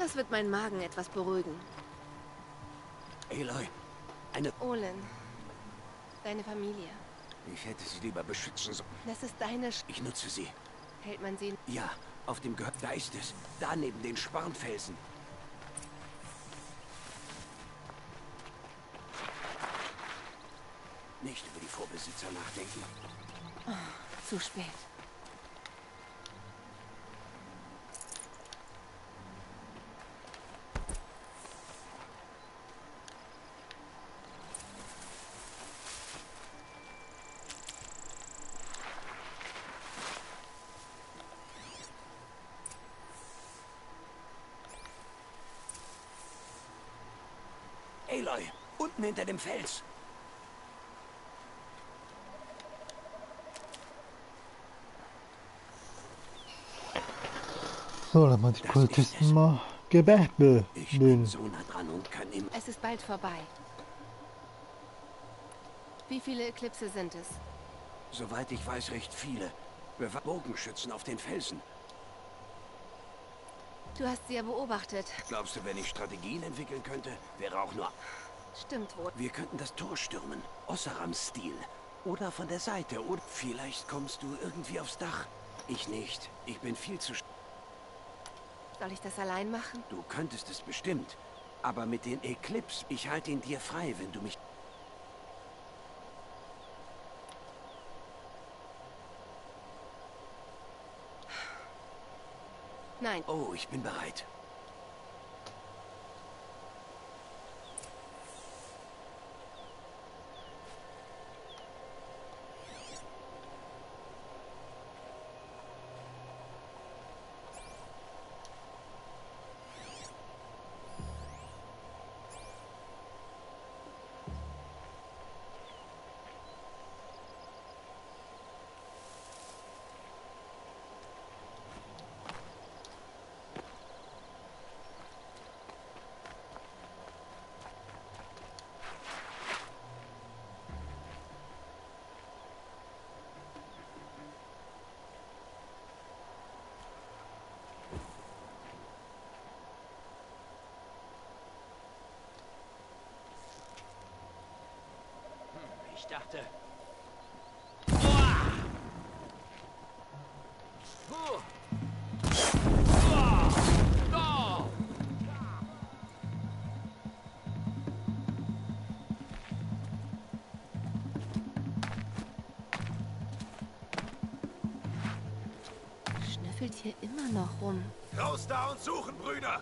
[SPEAKER 4] Das wird meinen Magen etwas beruhigen.
[SPEAKER 10] Aloy,
[SPEAKER 4] Olin, deine Familie.
[SPEAKER 10] ich hätte sie lieber beschützen sollen.
[SPEAKER 4] Das ist deine
[SPEAKER 10] Ich nutze sie.
[SPEAKER 4] Hält man sie...
[SPEAKER 10] Ja, auf dem Gehör. Da ist es. Da neben den Sparnfelsen. Nicht über die Vorbesitzer nachdenken.
[SPEAKER 4] Oh, zu spät.
[SPEAKER 10] Aloy, unten hinter dem Fels.
[SPEAKER 1] So, lass mal die Kultisten mal gebärbeln.
[SPEAKER 10] Ich bin so nah dran und kann ihm...
[SPEAKER 4] Es ist bald vorbei. Wie viele Eklipse sind es?
[SPEAKER 10] Soweit ich weiß, recht viele. Bogenschützen auf den Felsen.
[SPEAKER 4] Du hast sie ja beobachtet.
[SPEAKER 10] Glaubst du, wenn ich Strategien entwickeln könnte, wäre auch nur...
[SPEAKER 4] Stimmt wohl.
[SPEAKER 10] Wir könnten das Tor stürmen. Osserams-Stil. Oder von der Seite. Oder vielleicht kommst du irgendwie aufs Dach. Ich nicht. Ich bin viel zu...
[SPEAKER 4] Soll ich das allein machen?
[SPEAKER 10] Du könntest es bestimmt. Aber mit den Eclipse, ich halte ihn dir frei, wenn du mich...
[SPEAKER 4] Nein.
[SPEAKER 10] Oh, ich bin bereit. Ich dachte...
[SPEAKER 4] Schnüffelt hier immer noch rum.
[SPEAKER 11] Raus da und suchen, Brüder!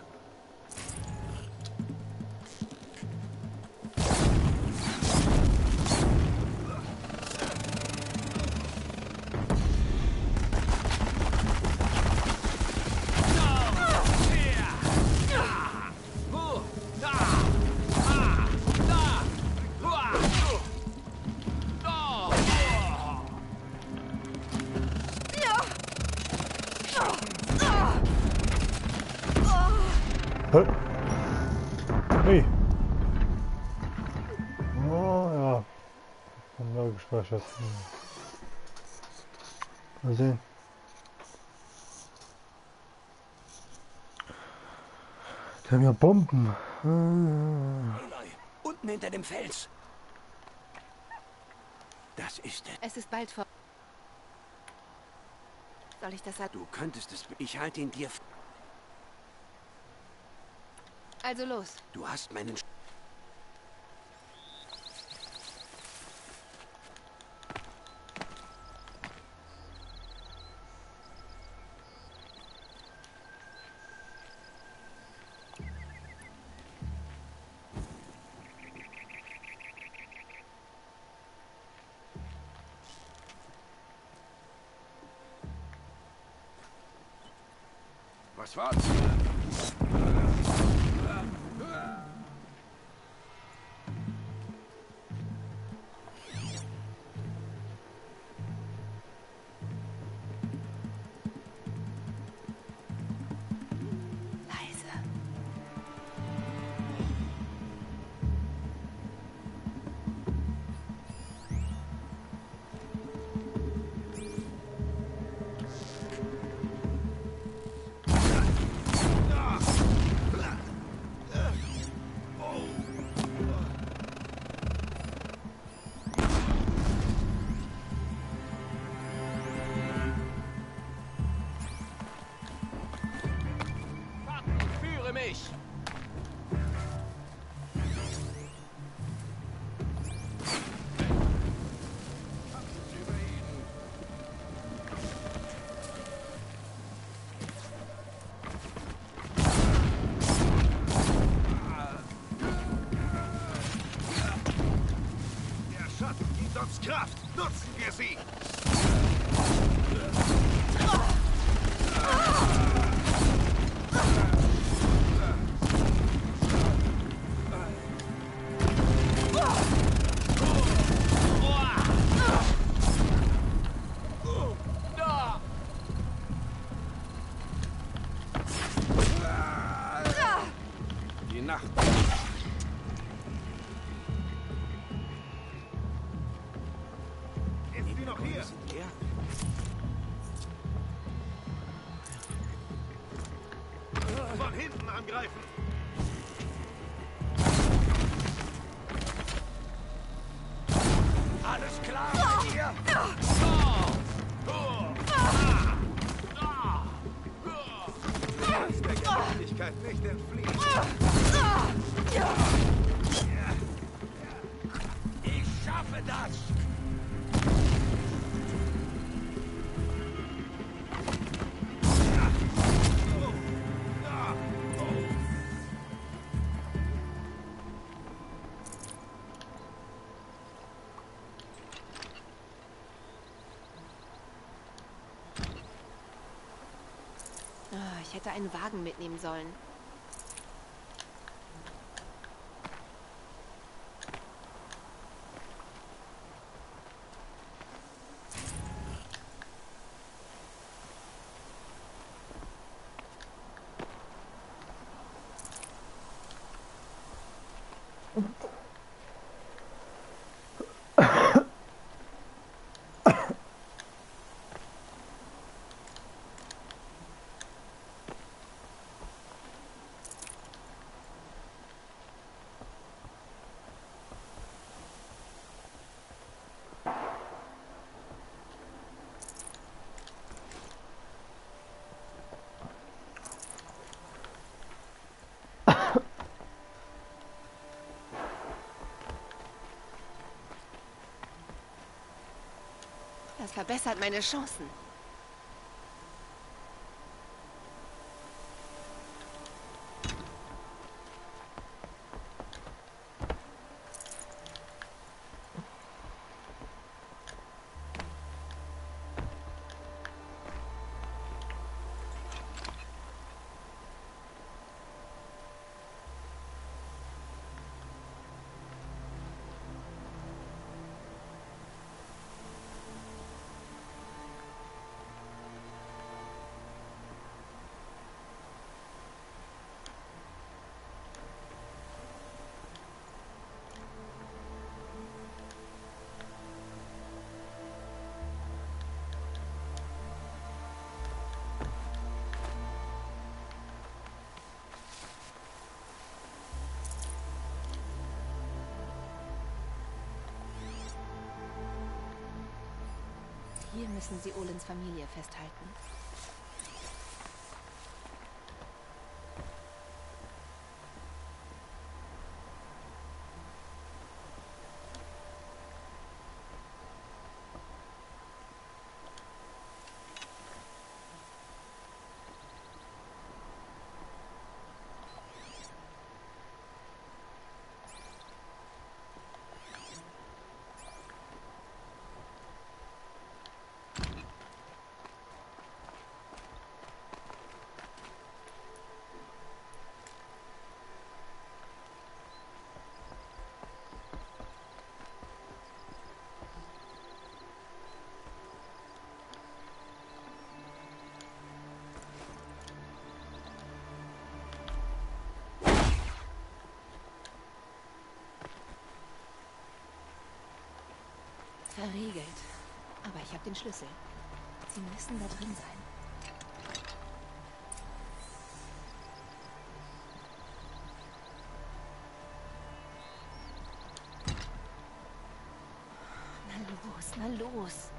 [SPEAKER 1] Hey. Oh ja. Haben wir gespeichert. Mal sehen. Die haben ja Bomben.
[SPEAKER 10] Aloy, unten hinter dem Fels. Das ist es.
[SPEAKER 4] Es ist bald vor... Soll ich das...
[SPEAKER 10] Du könntest es... Ich halte ihn dir...
[SPEAKER 4] Also los.
[SPEAKER 10] Du hast meinen...
[SPEAKER 11] Was war's?
[SPEAKER 7] mich!
[SPEAKER 11] Der Schatten gibt uns Kraft. Nutzen wir sie.
[SPEAKER 10] Die Nacht.
[SPEAKER 11] Ist sie noch hier? Von hinten angreifen.
[SPEAKER 10] Alles klar bei dir?
[SPEAKER 11] Kannst der Gerechtigkeit nicht entfliehen.
[SPEAKER 10] Ich schaffe das!
[SPEAKER 4] Ah, ich hätte einen Wagen mitnehmen sollen. Das verbessert meine Chancen. Hier müssen sie Olins Familie festhalten. Verriegelt. Aber ich habe den Schlüssel. Sie müssen da drin sein. Na los.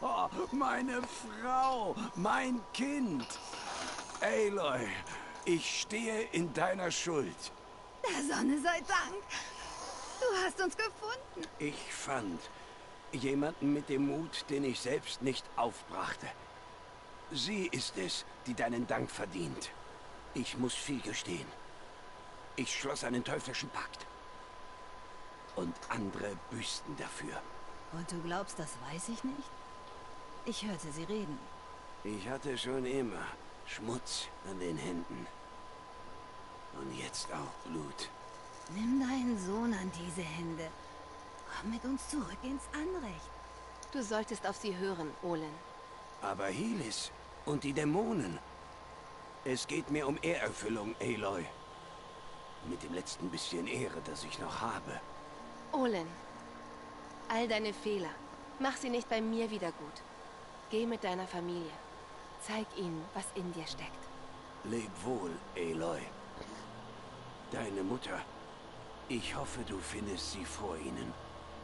[SPEAKER 10] Meine Frau, mein Kind. Aloy, ich stehe in deiner Schuld.
[SPEAKER 9] Der Sonne sei Dank. Du hast uns gefunden.
[SPEAKER 10] Ich fand jemanden mit dem Mut, den ich selbst nicht aufbrachte. Sie ist es, die deinen Dank verdient. Ich muss viel gestehen. Ich schloss einen teuflischen Pakt. Und andere büßten dafür.
[SPEAKER 9] Und du glaubst, das weiß ich nicht? Ich hörte sie reden.
[SPEAKER 10] Ich hatte schon immer Schmutz an den Händen. Und jetzt auch Blut.
[SPEAKER 9] Nimm deinen Sohn an diese Hände. Komm mit uns zurück ins Anrecht.
[SPEAKER 4] Du solltest auf sie hören, Olin.
[SPEAKER 10] Aber Helis und die Dämonen. Es geht mir um Ehrerfüllung, Aloy. Mit dem letzten bisschen Ehre, das ich noch habe.
[SPEAKER 4] Olin, all deine Fehler, mach sie nicht bei mir wieder gut. Geh mit deiner Familie. Zeig ihnen, was in dir steckt.
[SPEAKER 10] Leb wohl, Aloy. Deine Mutter. Ich hoffe, du findest sie vor ihnen.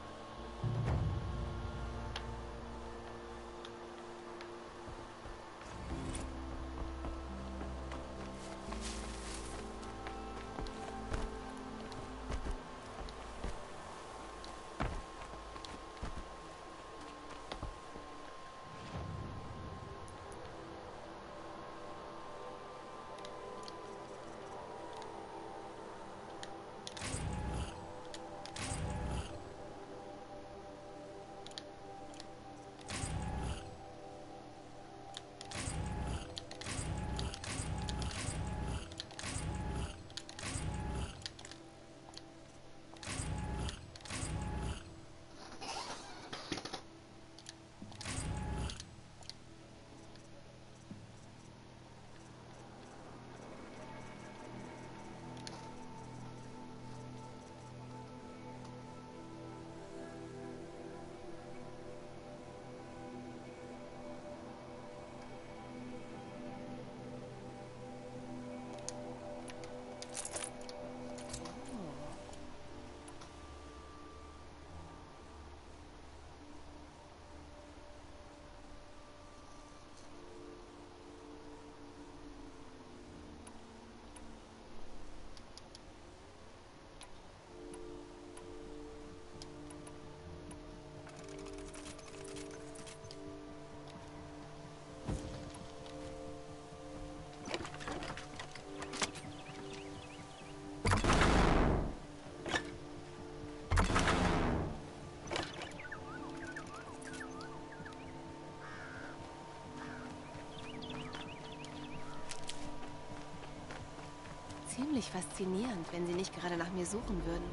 [SPEAKER 4] Ziemlich faszinierend, wenn sie nicht gerade nach mir suchen würden.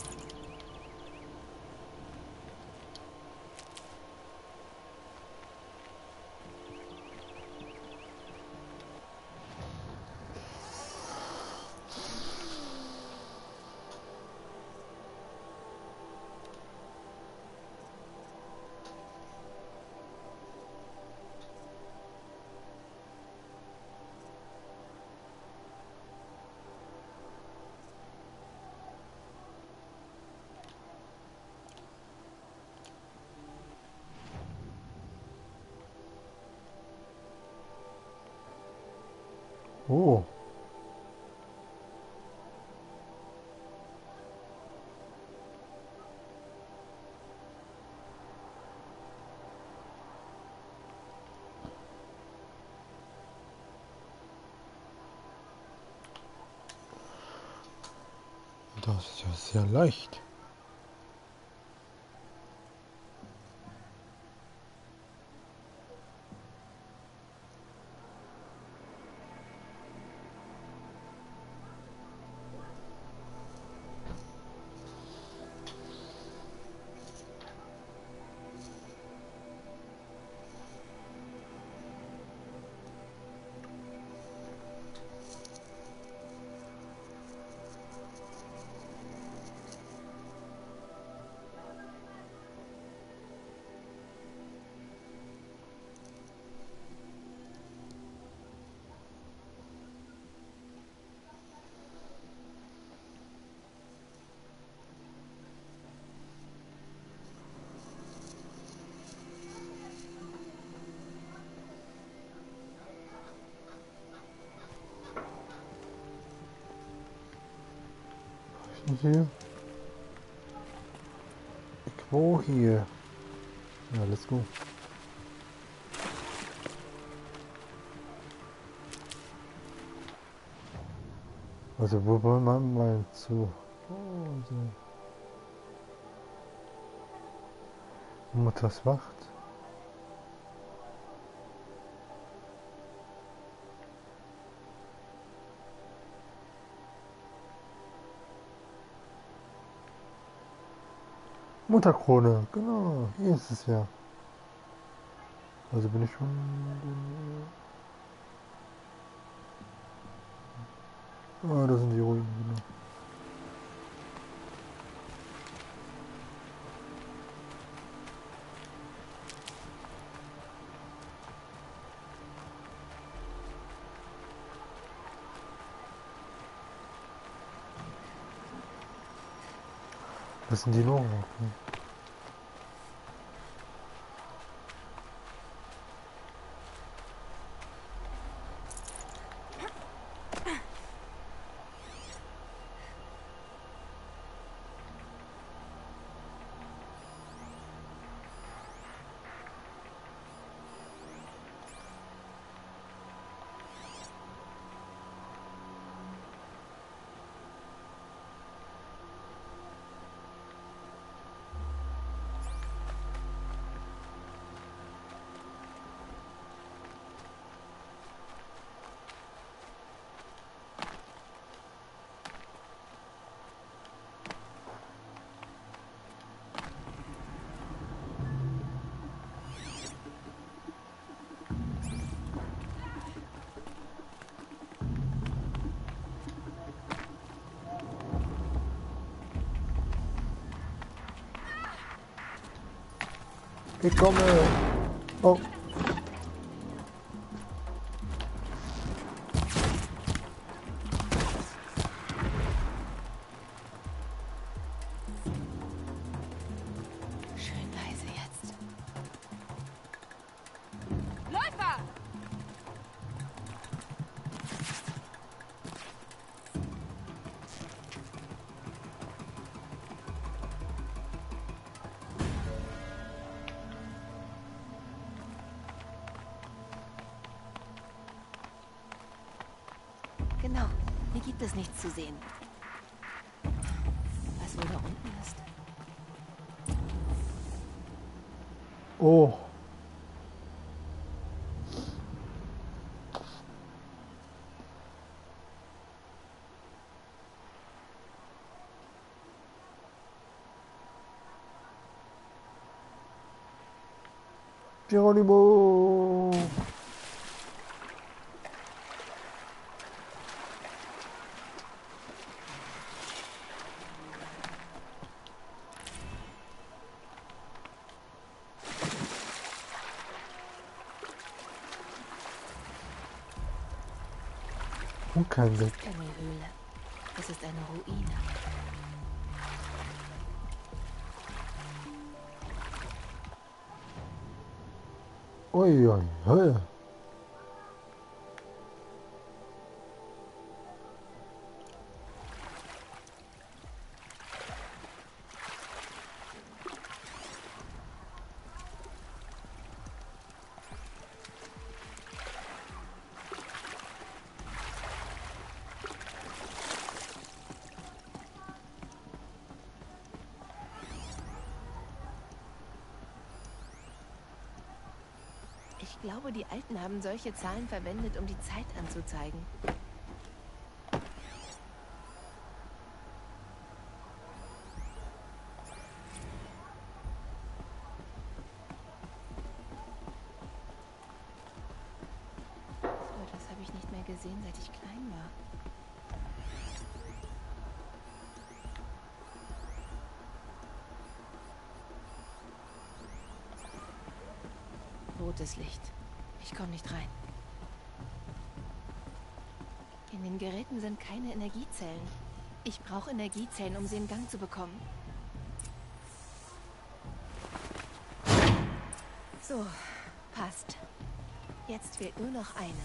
[SPEAKER 1] Oh. Das ist ja sehr leicht. Hier. Wo hier? Ja, let's go. Also wo wollen wir mal zu? Oh, so. Mutters Wacht. Mutterkrone, genau, hier ist es ja. Also bin ich schon... Ah, das sind die Ruinen, genau. Das sind die Nora. Okay. Ich komme. Oh.
[SPEAKER 4] Schön leise jetzt.
[SPEAKER 8] Läufer!
[SPEAKER 4] Genau, hier gibt es nichts zu sehen. Was wohl da unten ist?
[SPEAKER 1] Oh. Geronimo. Und kein Weg.
[SPEAKER 4] Höhle. Es ist eine Ruine.
[SPEAKER 1] Ui, ui, ui.
[SPEAKER 4] Ich glaube, die Alten haben solche Zahlen verwendet, um die Zeit anzuzeigen. So etwas habe ich nicht mehr gesehen, seit ich klein war. Rotes Licht. Ich komme nicht rein. In den Geräten sind keine Energiezellen. Ich brauche Energiezellen, um sie in Gang zu bekommen. So, passt. Jetzt fehlt nur noch eine.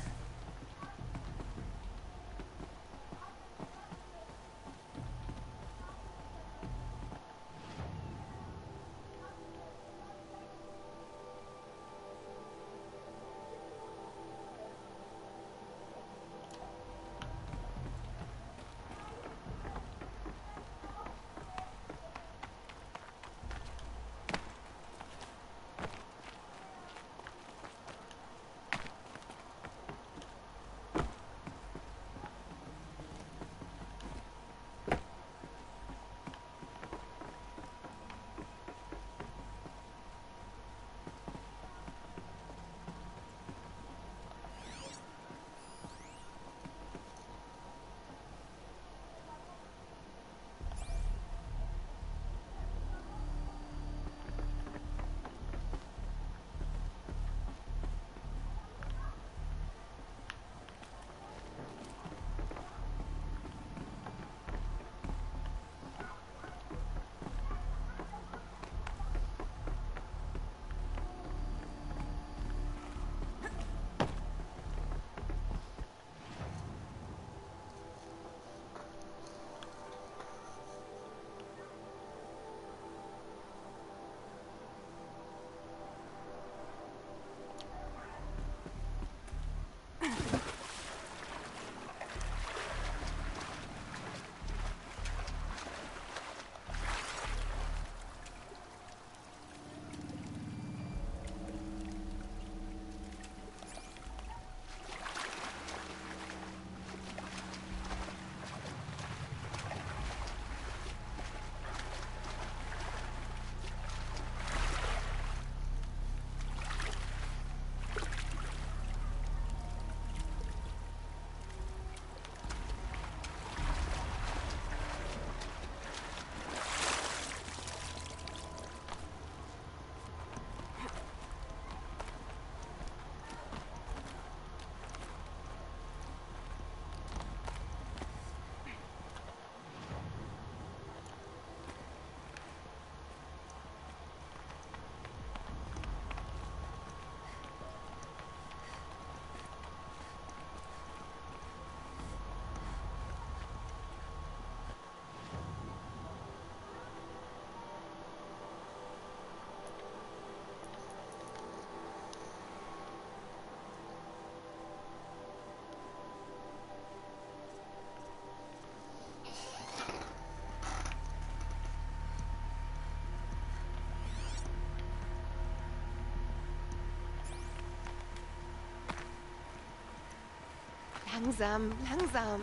[SPEAKER 4] Langsam, langsam.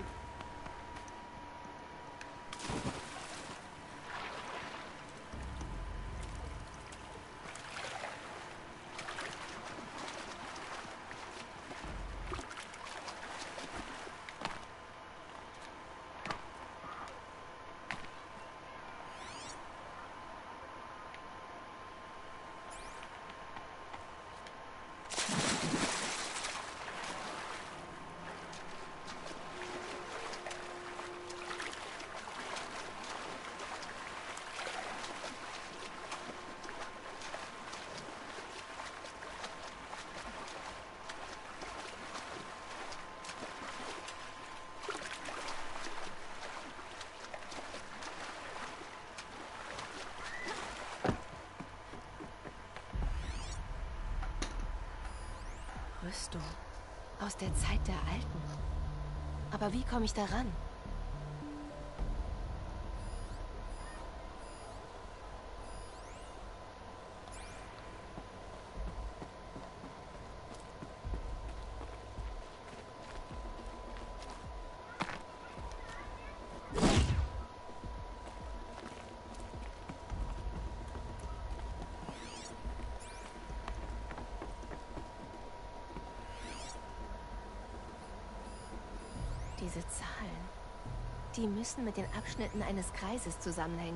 [SPEAKER 4] Rüstung. Aus der Zeit der Alten. Aber wie komme ich daran? Diese Zahlen, die müssen mit den Abschnitten eines Kreises zusammenhängen.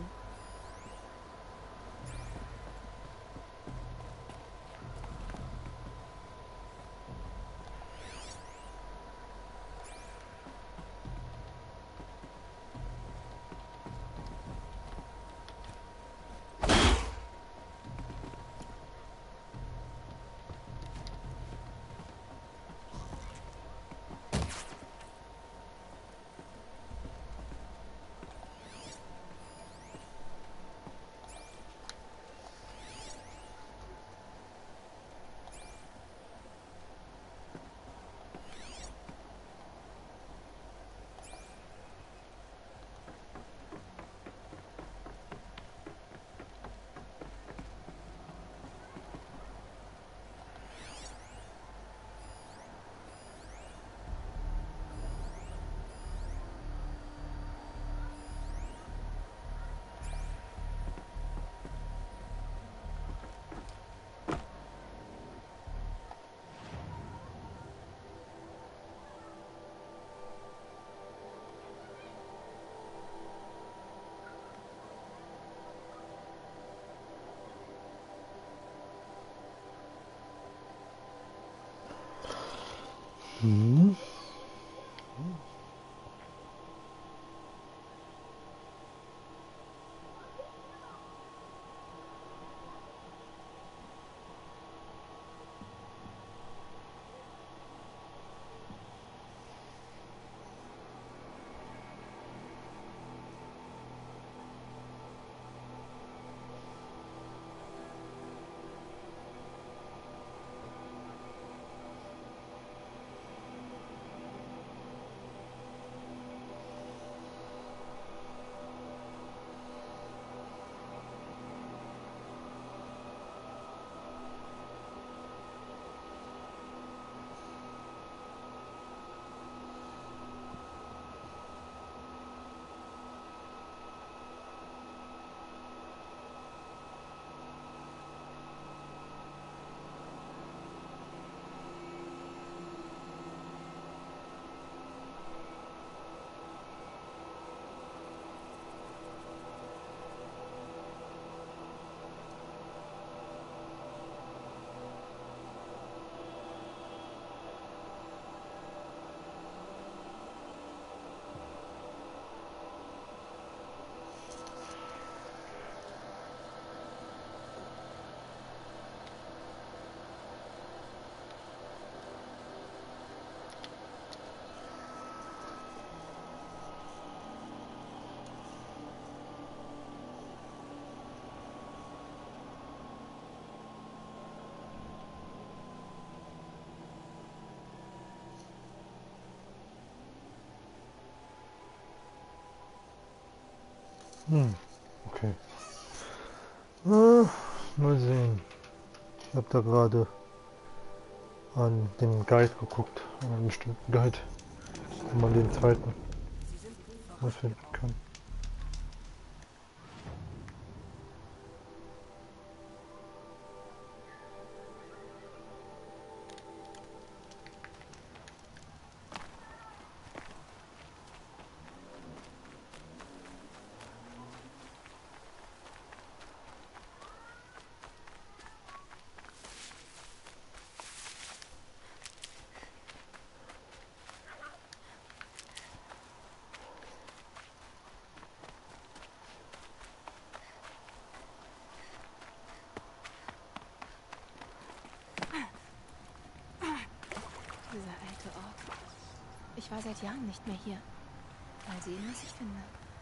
[SPEAKER 1] Hm. Okay. Mal sehen. Ich habe da gerade an den Guide geguckt, an einen bestimmten Guide. Wenn man den zweiten ausfinden kann.
[SPEAKER 4] Dieser alte Ort. Ich war seit Jahren nicht mehr hier. Mal sehen, was ich finde.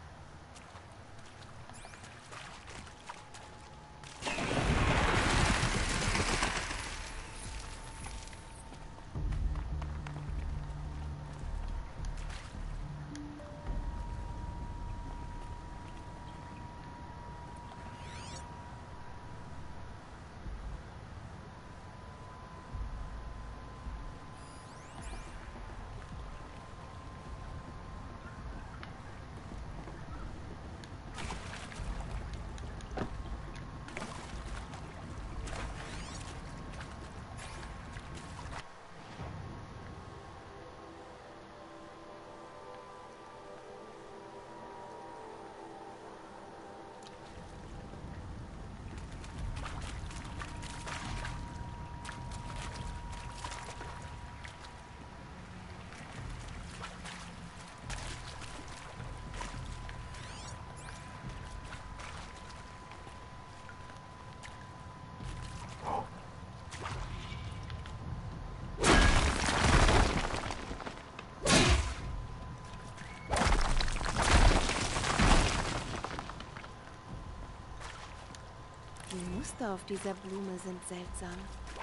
[SPEAKER 4] Die Muster auf dieser Blume sind seltsam.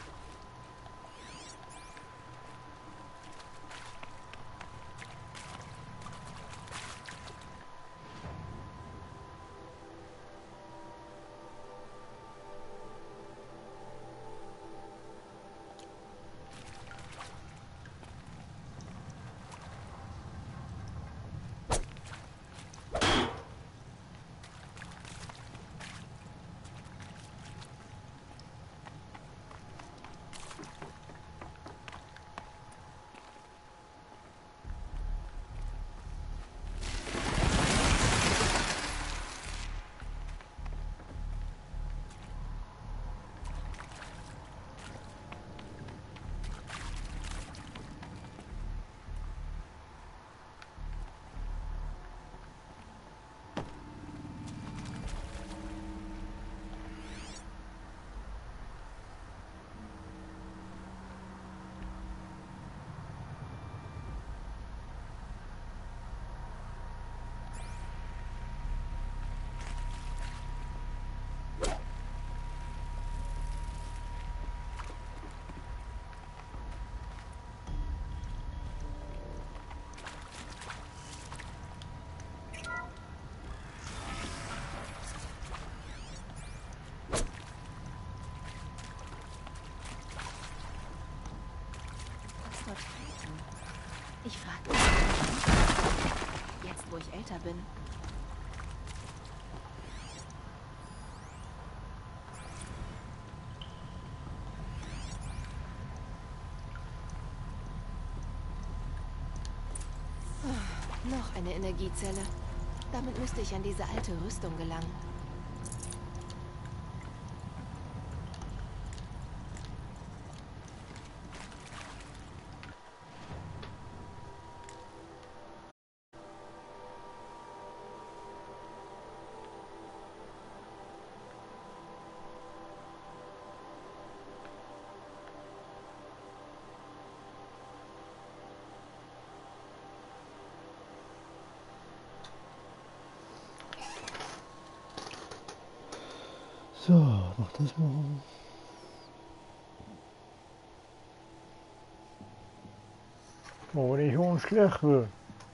[SPEAKER 4] Ich frage mich, jetzt wo ich älter bin. Noch eine Energiezelle. Damit müsste ich an diese alte Rüstung gelangen.
[SPEAKER 1] So, noch das machen. Oh, wenn ich uns schlecht will.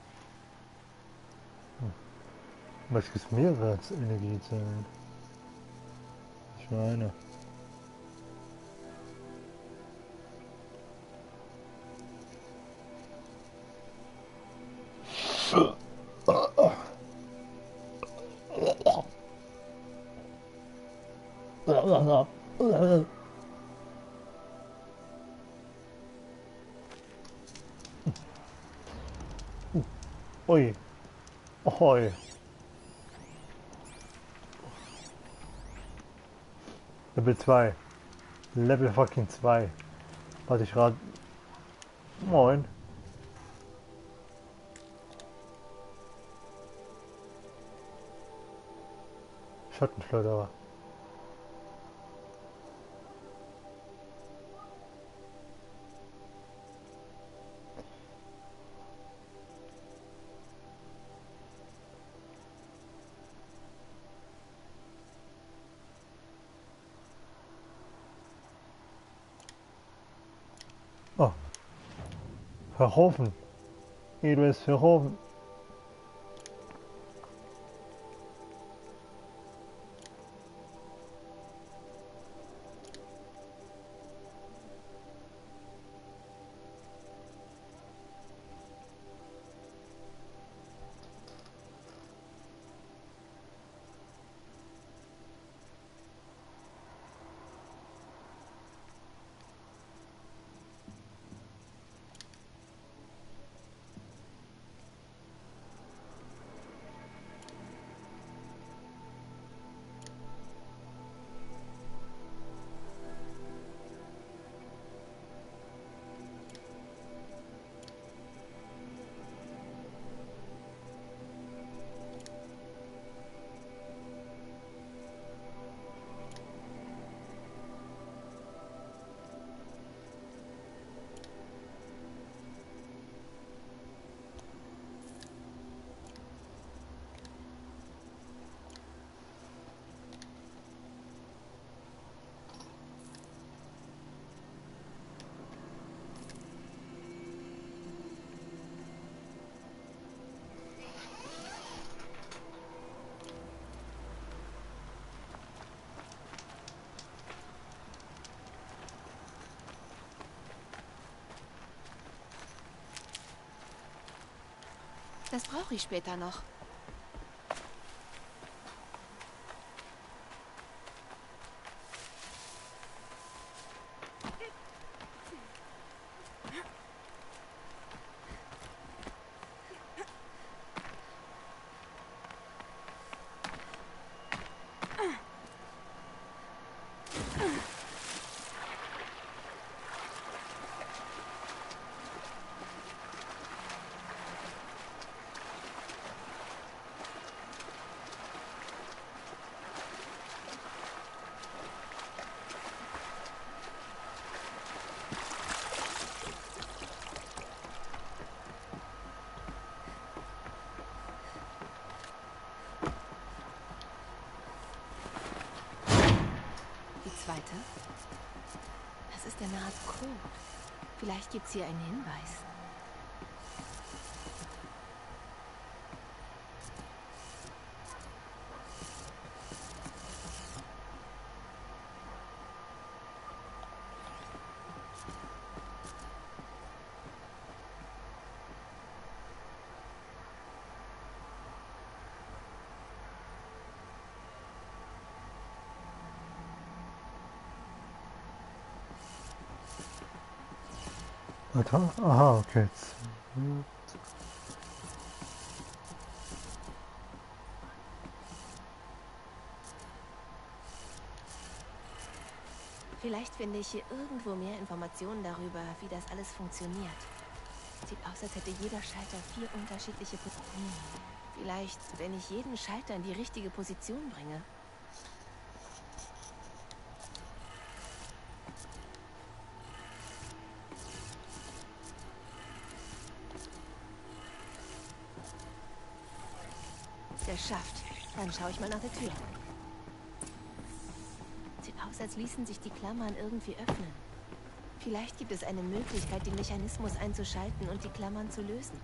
[SPEAKER 1] Was ist mir als Energiezellen? Ich meine. Ui. Oi. Level 2. Level fucking 2. Warte, ich rate. Moin. Schattenschleuderer. Oh. Verhofen. Edu ist verhofen.
[SPEAKER 4] Das brauche ich später noch. Zweite? Das ist eine Art Code. Vielleicht gibt es hier einen Hinweis.
[SPEAKER 1] Warte. Aha, okay. Jetzt.
[SPEAKER 4] Vielleicht finde ich hier irgendwo mehr Informationen darüber, wie das alles funktioniert. Sieht aus, als hätte jeder Schalter 4 unterschiedliche Positionen. Vielleicht, wenn ich jeden Schalter in die richtige Position bringe. Geschafft. Dann schaue ich mal nach der Tür. Sieht aus, als ließen sich die Klammern irgendwie öffnen. Vielleicht gibt es eine Möglichkeit, den Mechanismus einzuschalten und die Klammern zu lösen.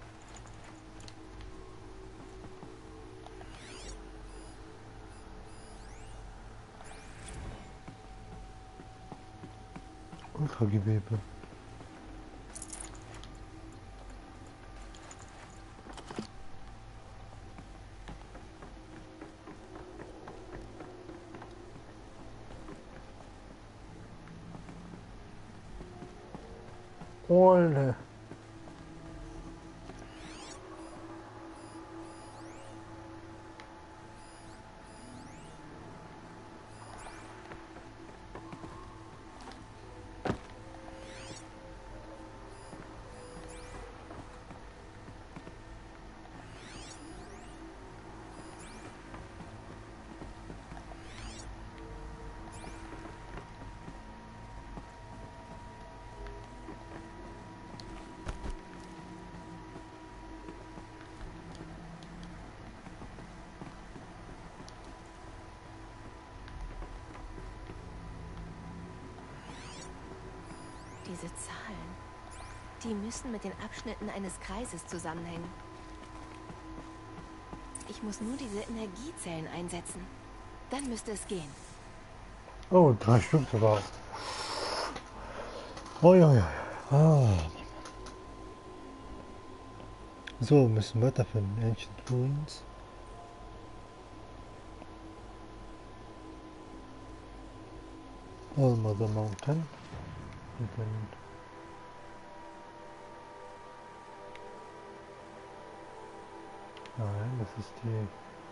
[SPEAKER 1] Ultragewebe. Alter.
[SPEAKER 4] Diese Zahlen, die müssen mit den Abschnitten eines Kreises zusammenhängen. Ich muss nur diese Energiezellen einsetzen. Dann müsste es gehen.
[SPEAKER 1] Oh, 3 Stück sogar. Oh ja, ja. Ah. So, müssen wir weiterfinden. Ancient Ruins. All Mother Mountain. Und dann nein, das ist die.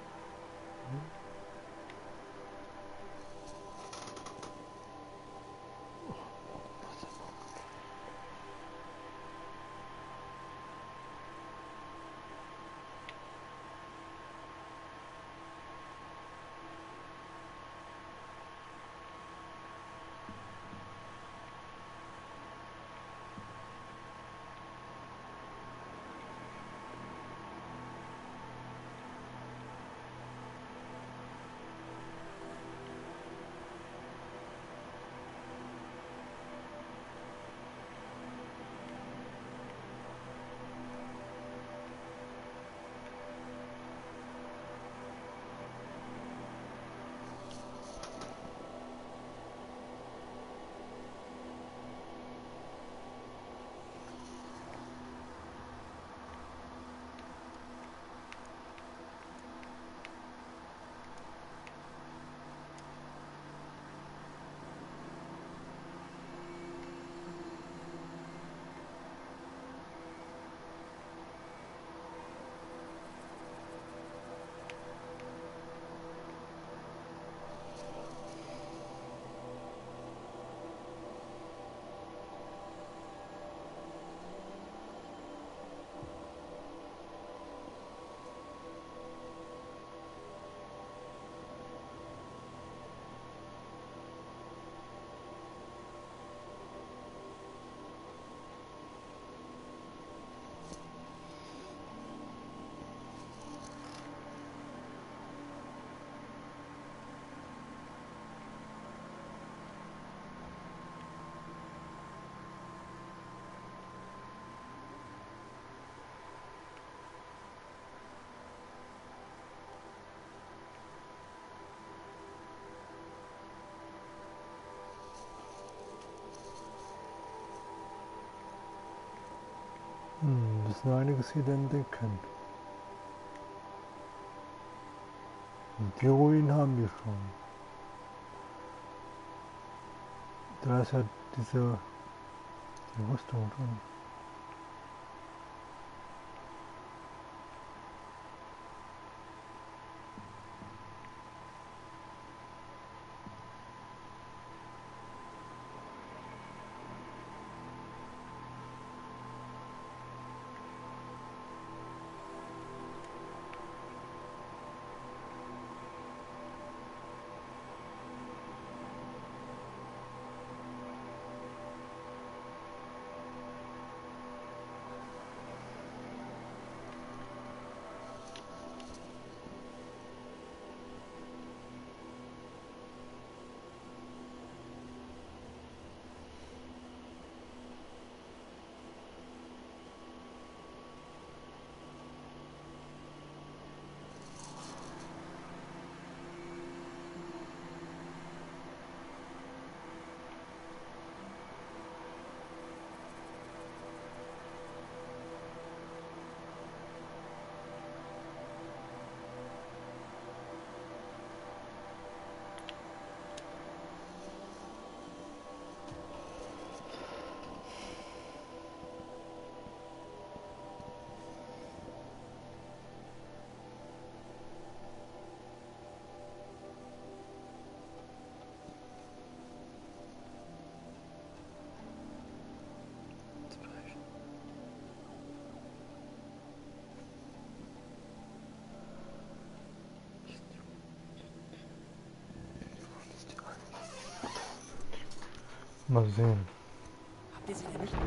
[SPEAKER 1] Müssen einiges hier entdecken. Die Ruinen haben wir schon. Da ist ja diese Rüstung drin. Mal sehen.
[SPEAKER 8] Habt ihr sie denn nicht?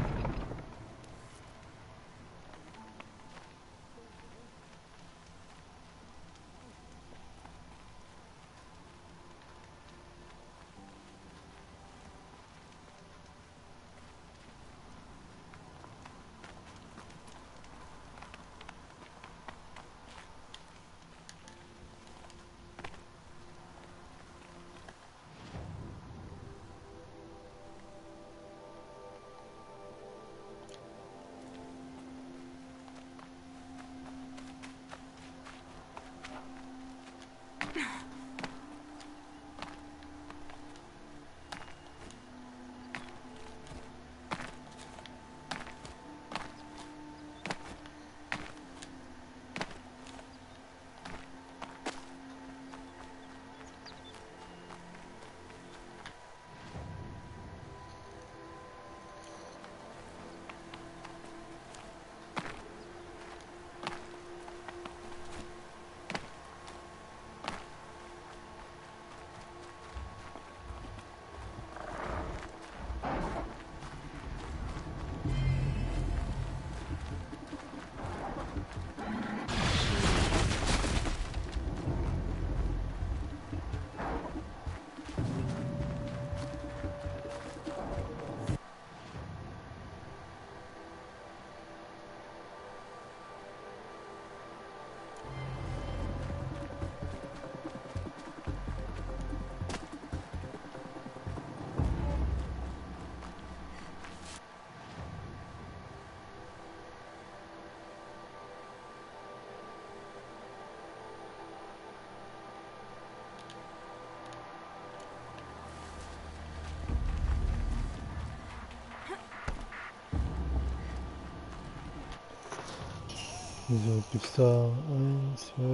[SPEAKER 1] So, gibt's da 1, 2,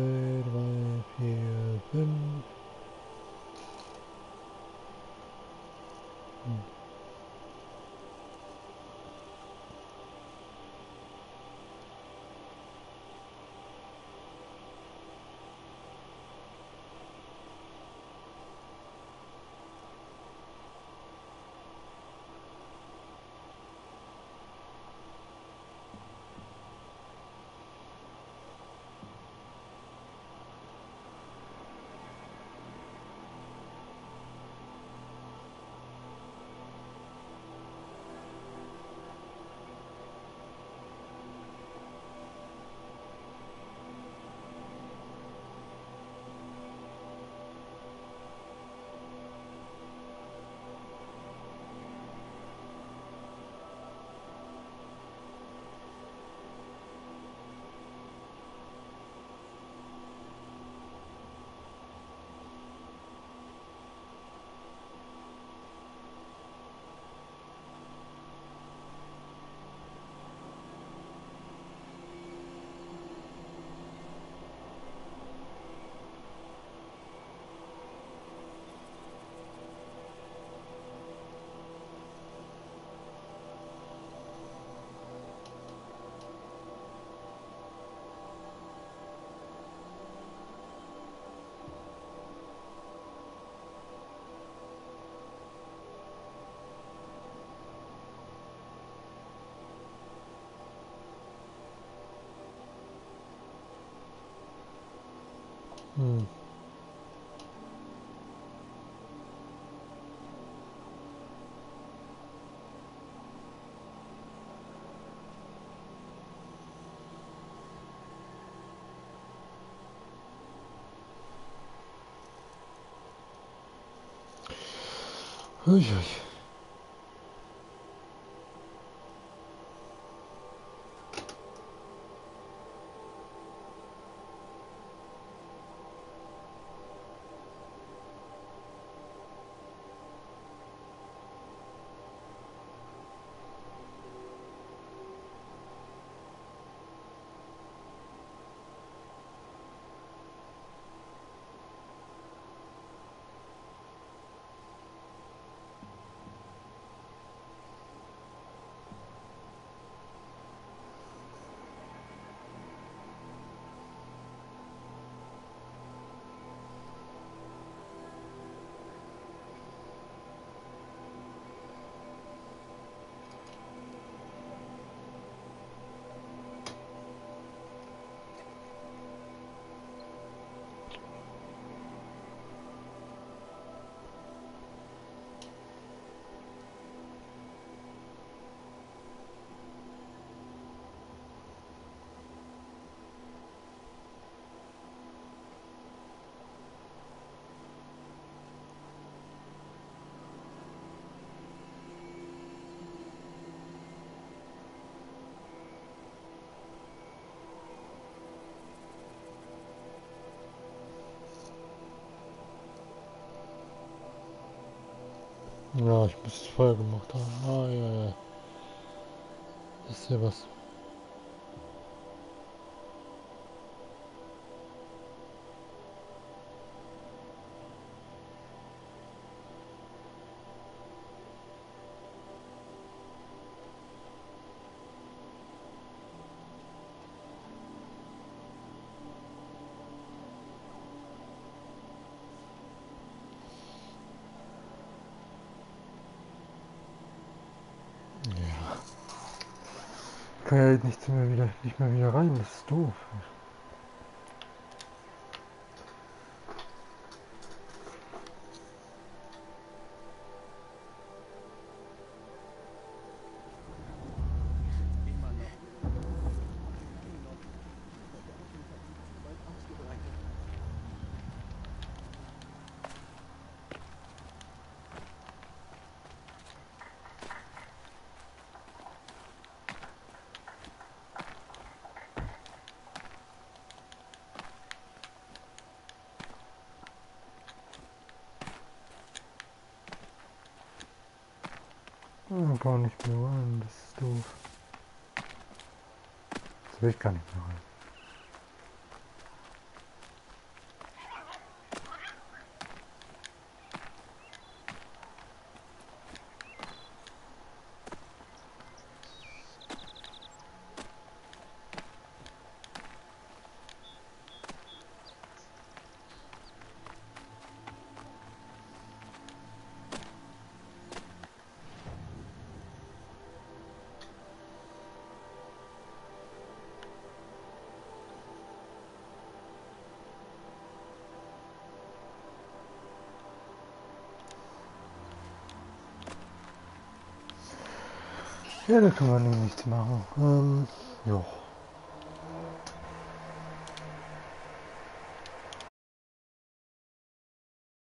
[SPEAKER 1] 3, 4, 5. Uiui. Ja, ich muss das Feuer gemacht haben. Ah, ja, ja. Ist ja was. Ich kann ja jetzt nicht mehr wieder rein, das ist doof. Gar nicht mehr rein, das ist doof. Das will ich gar nicht mehr rein. Ja, da kann man nichts machen. Ja.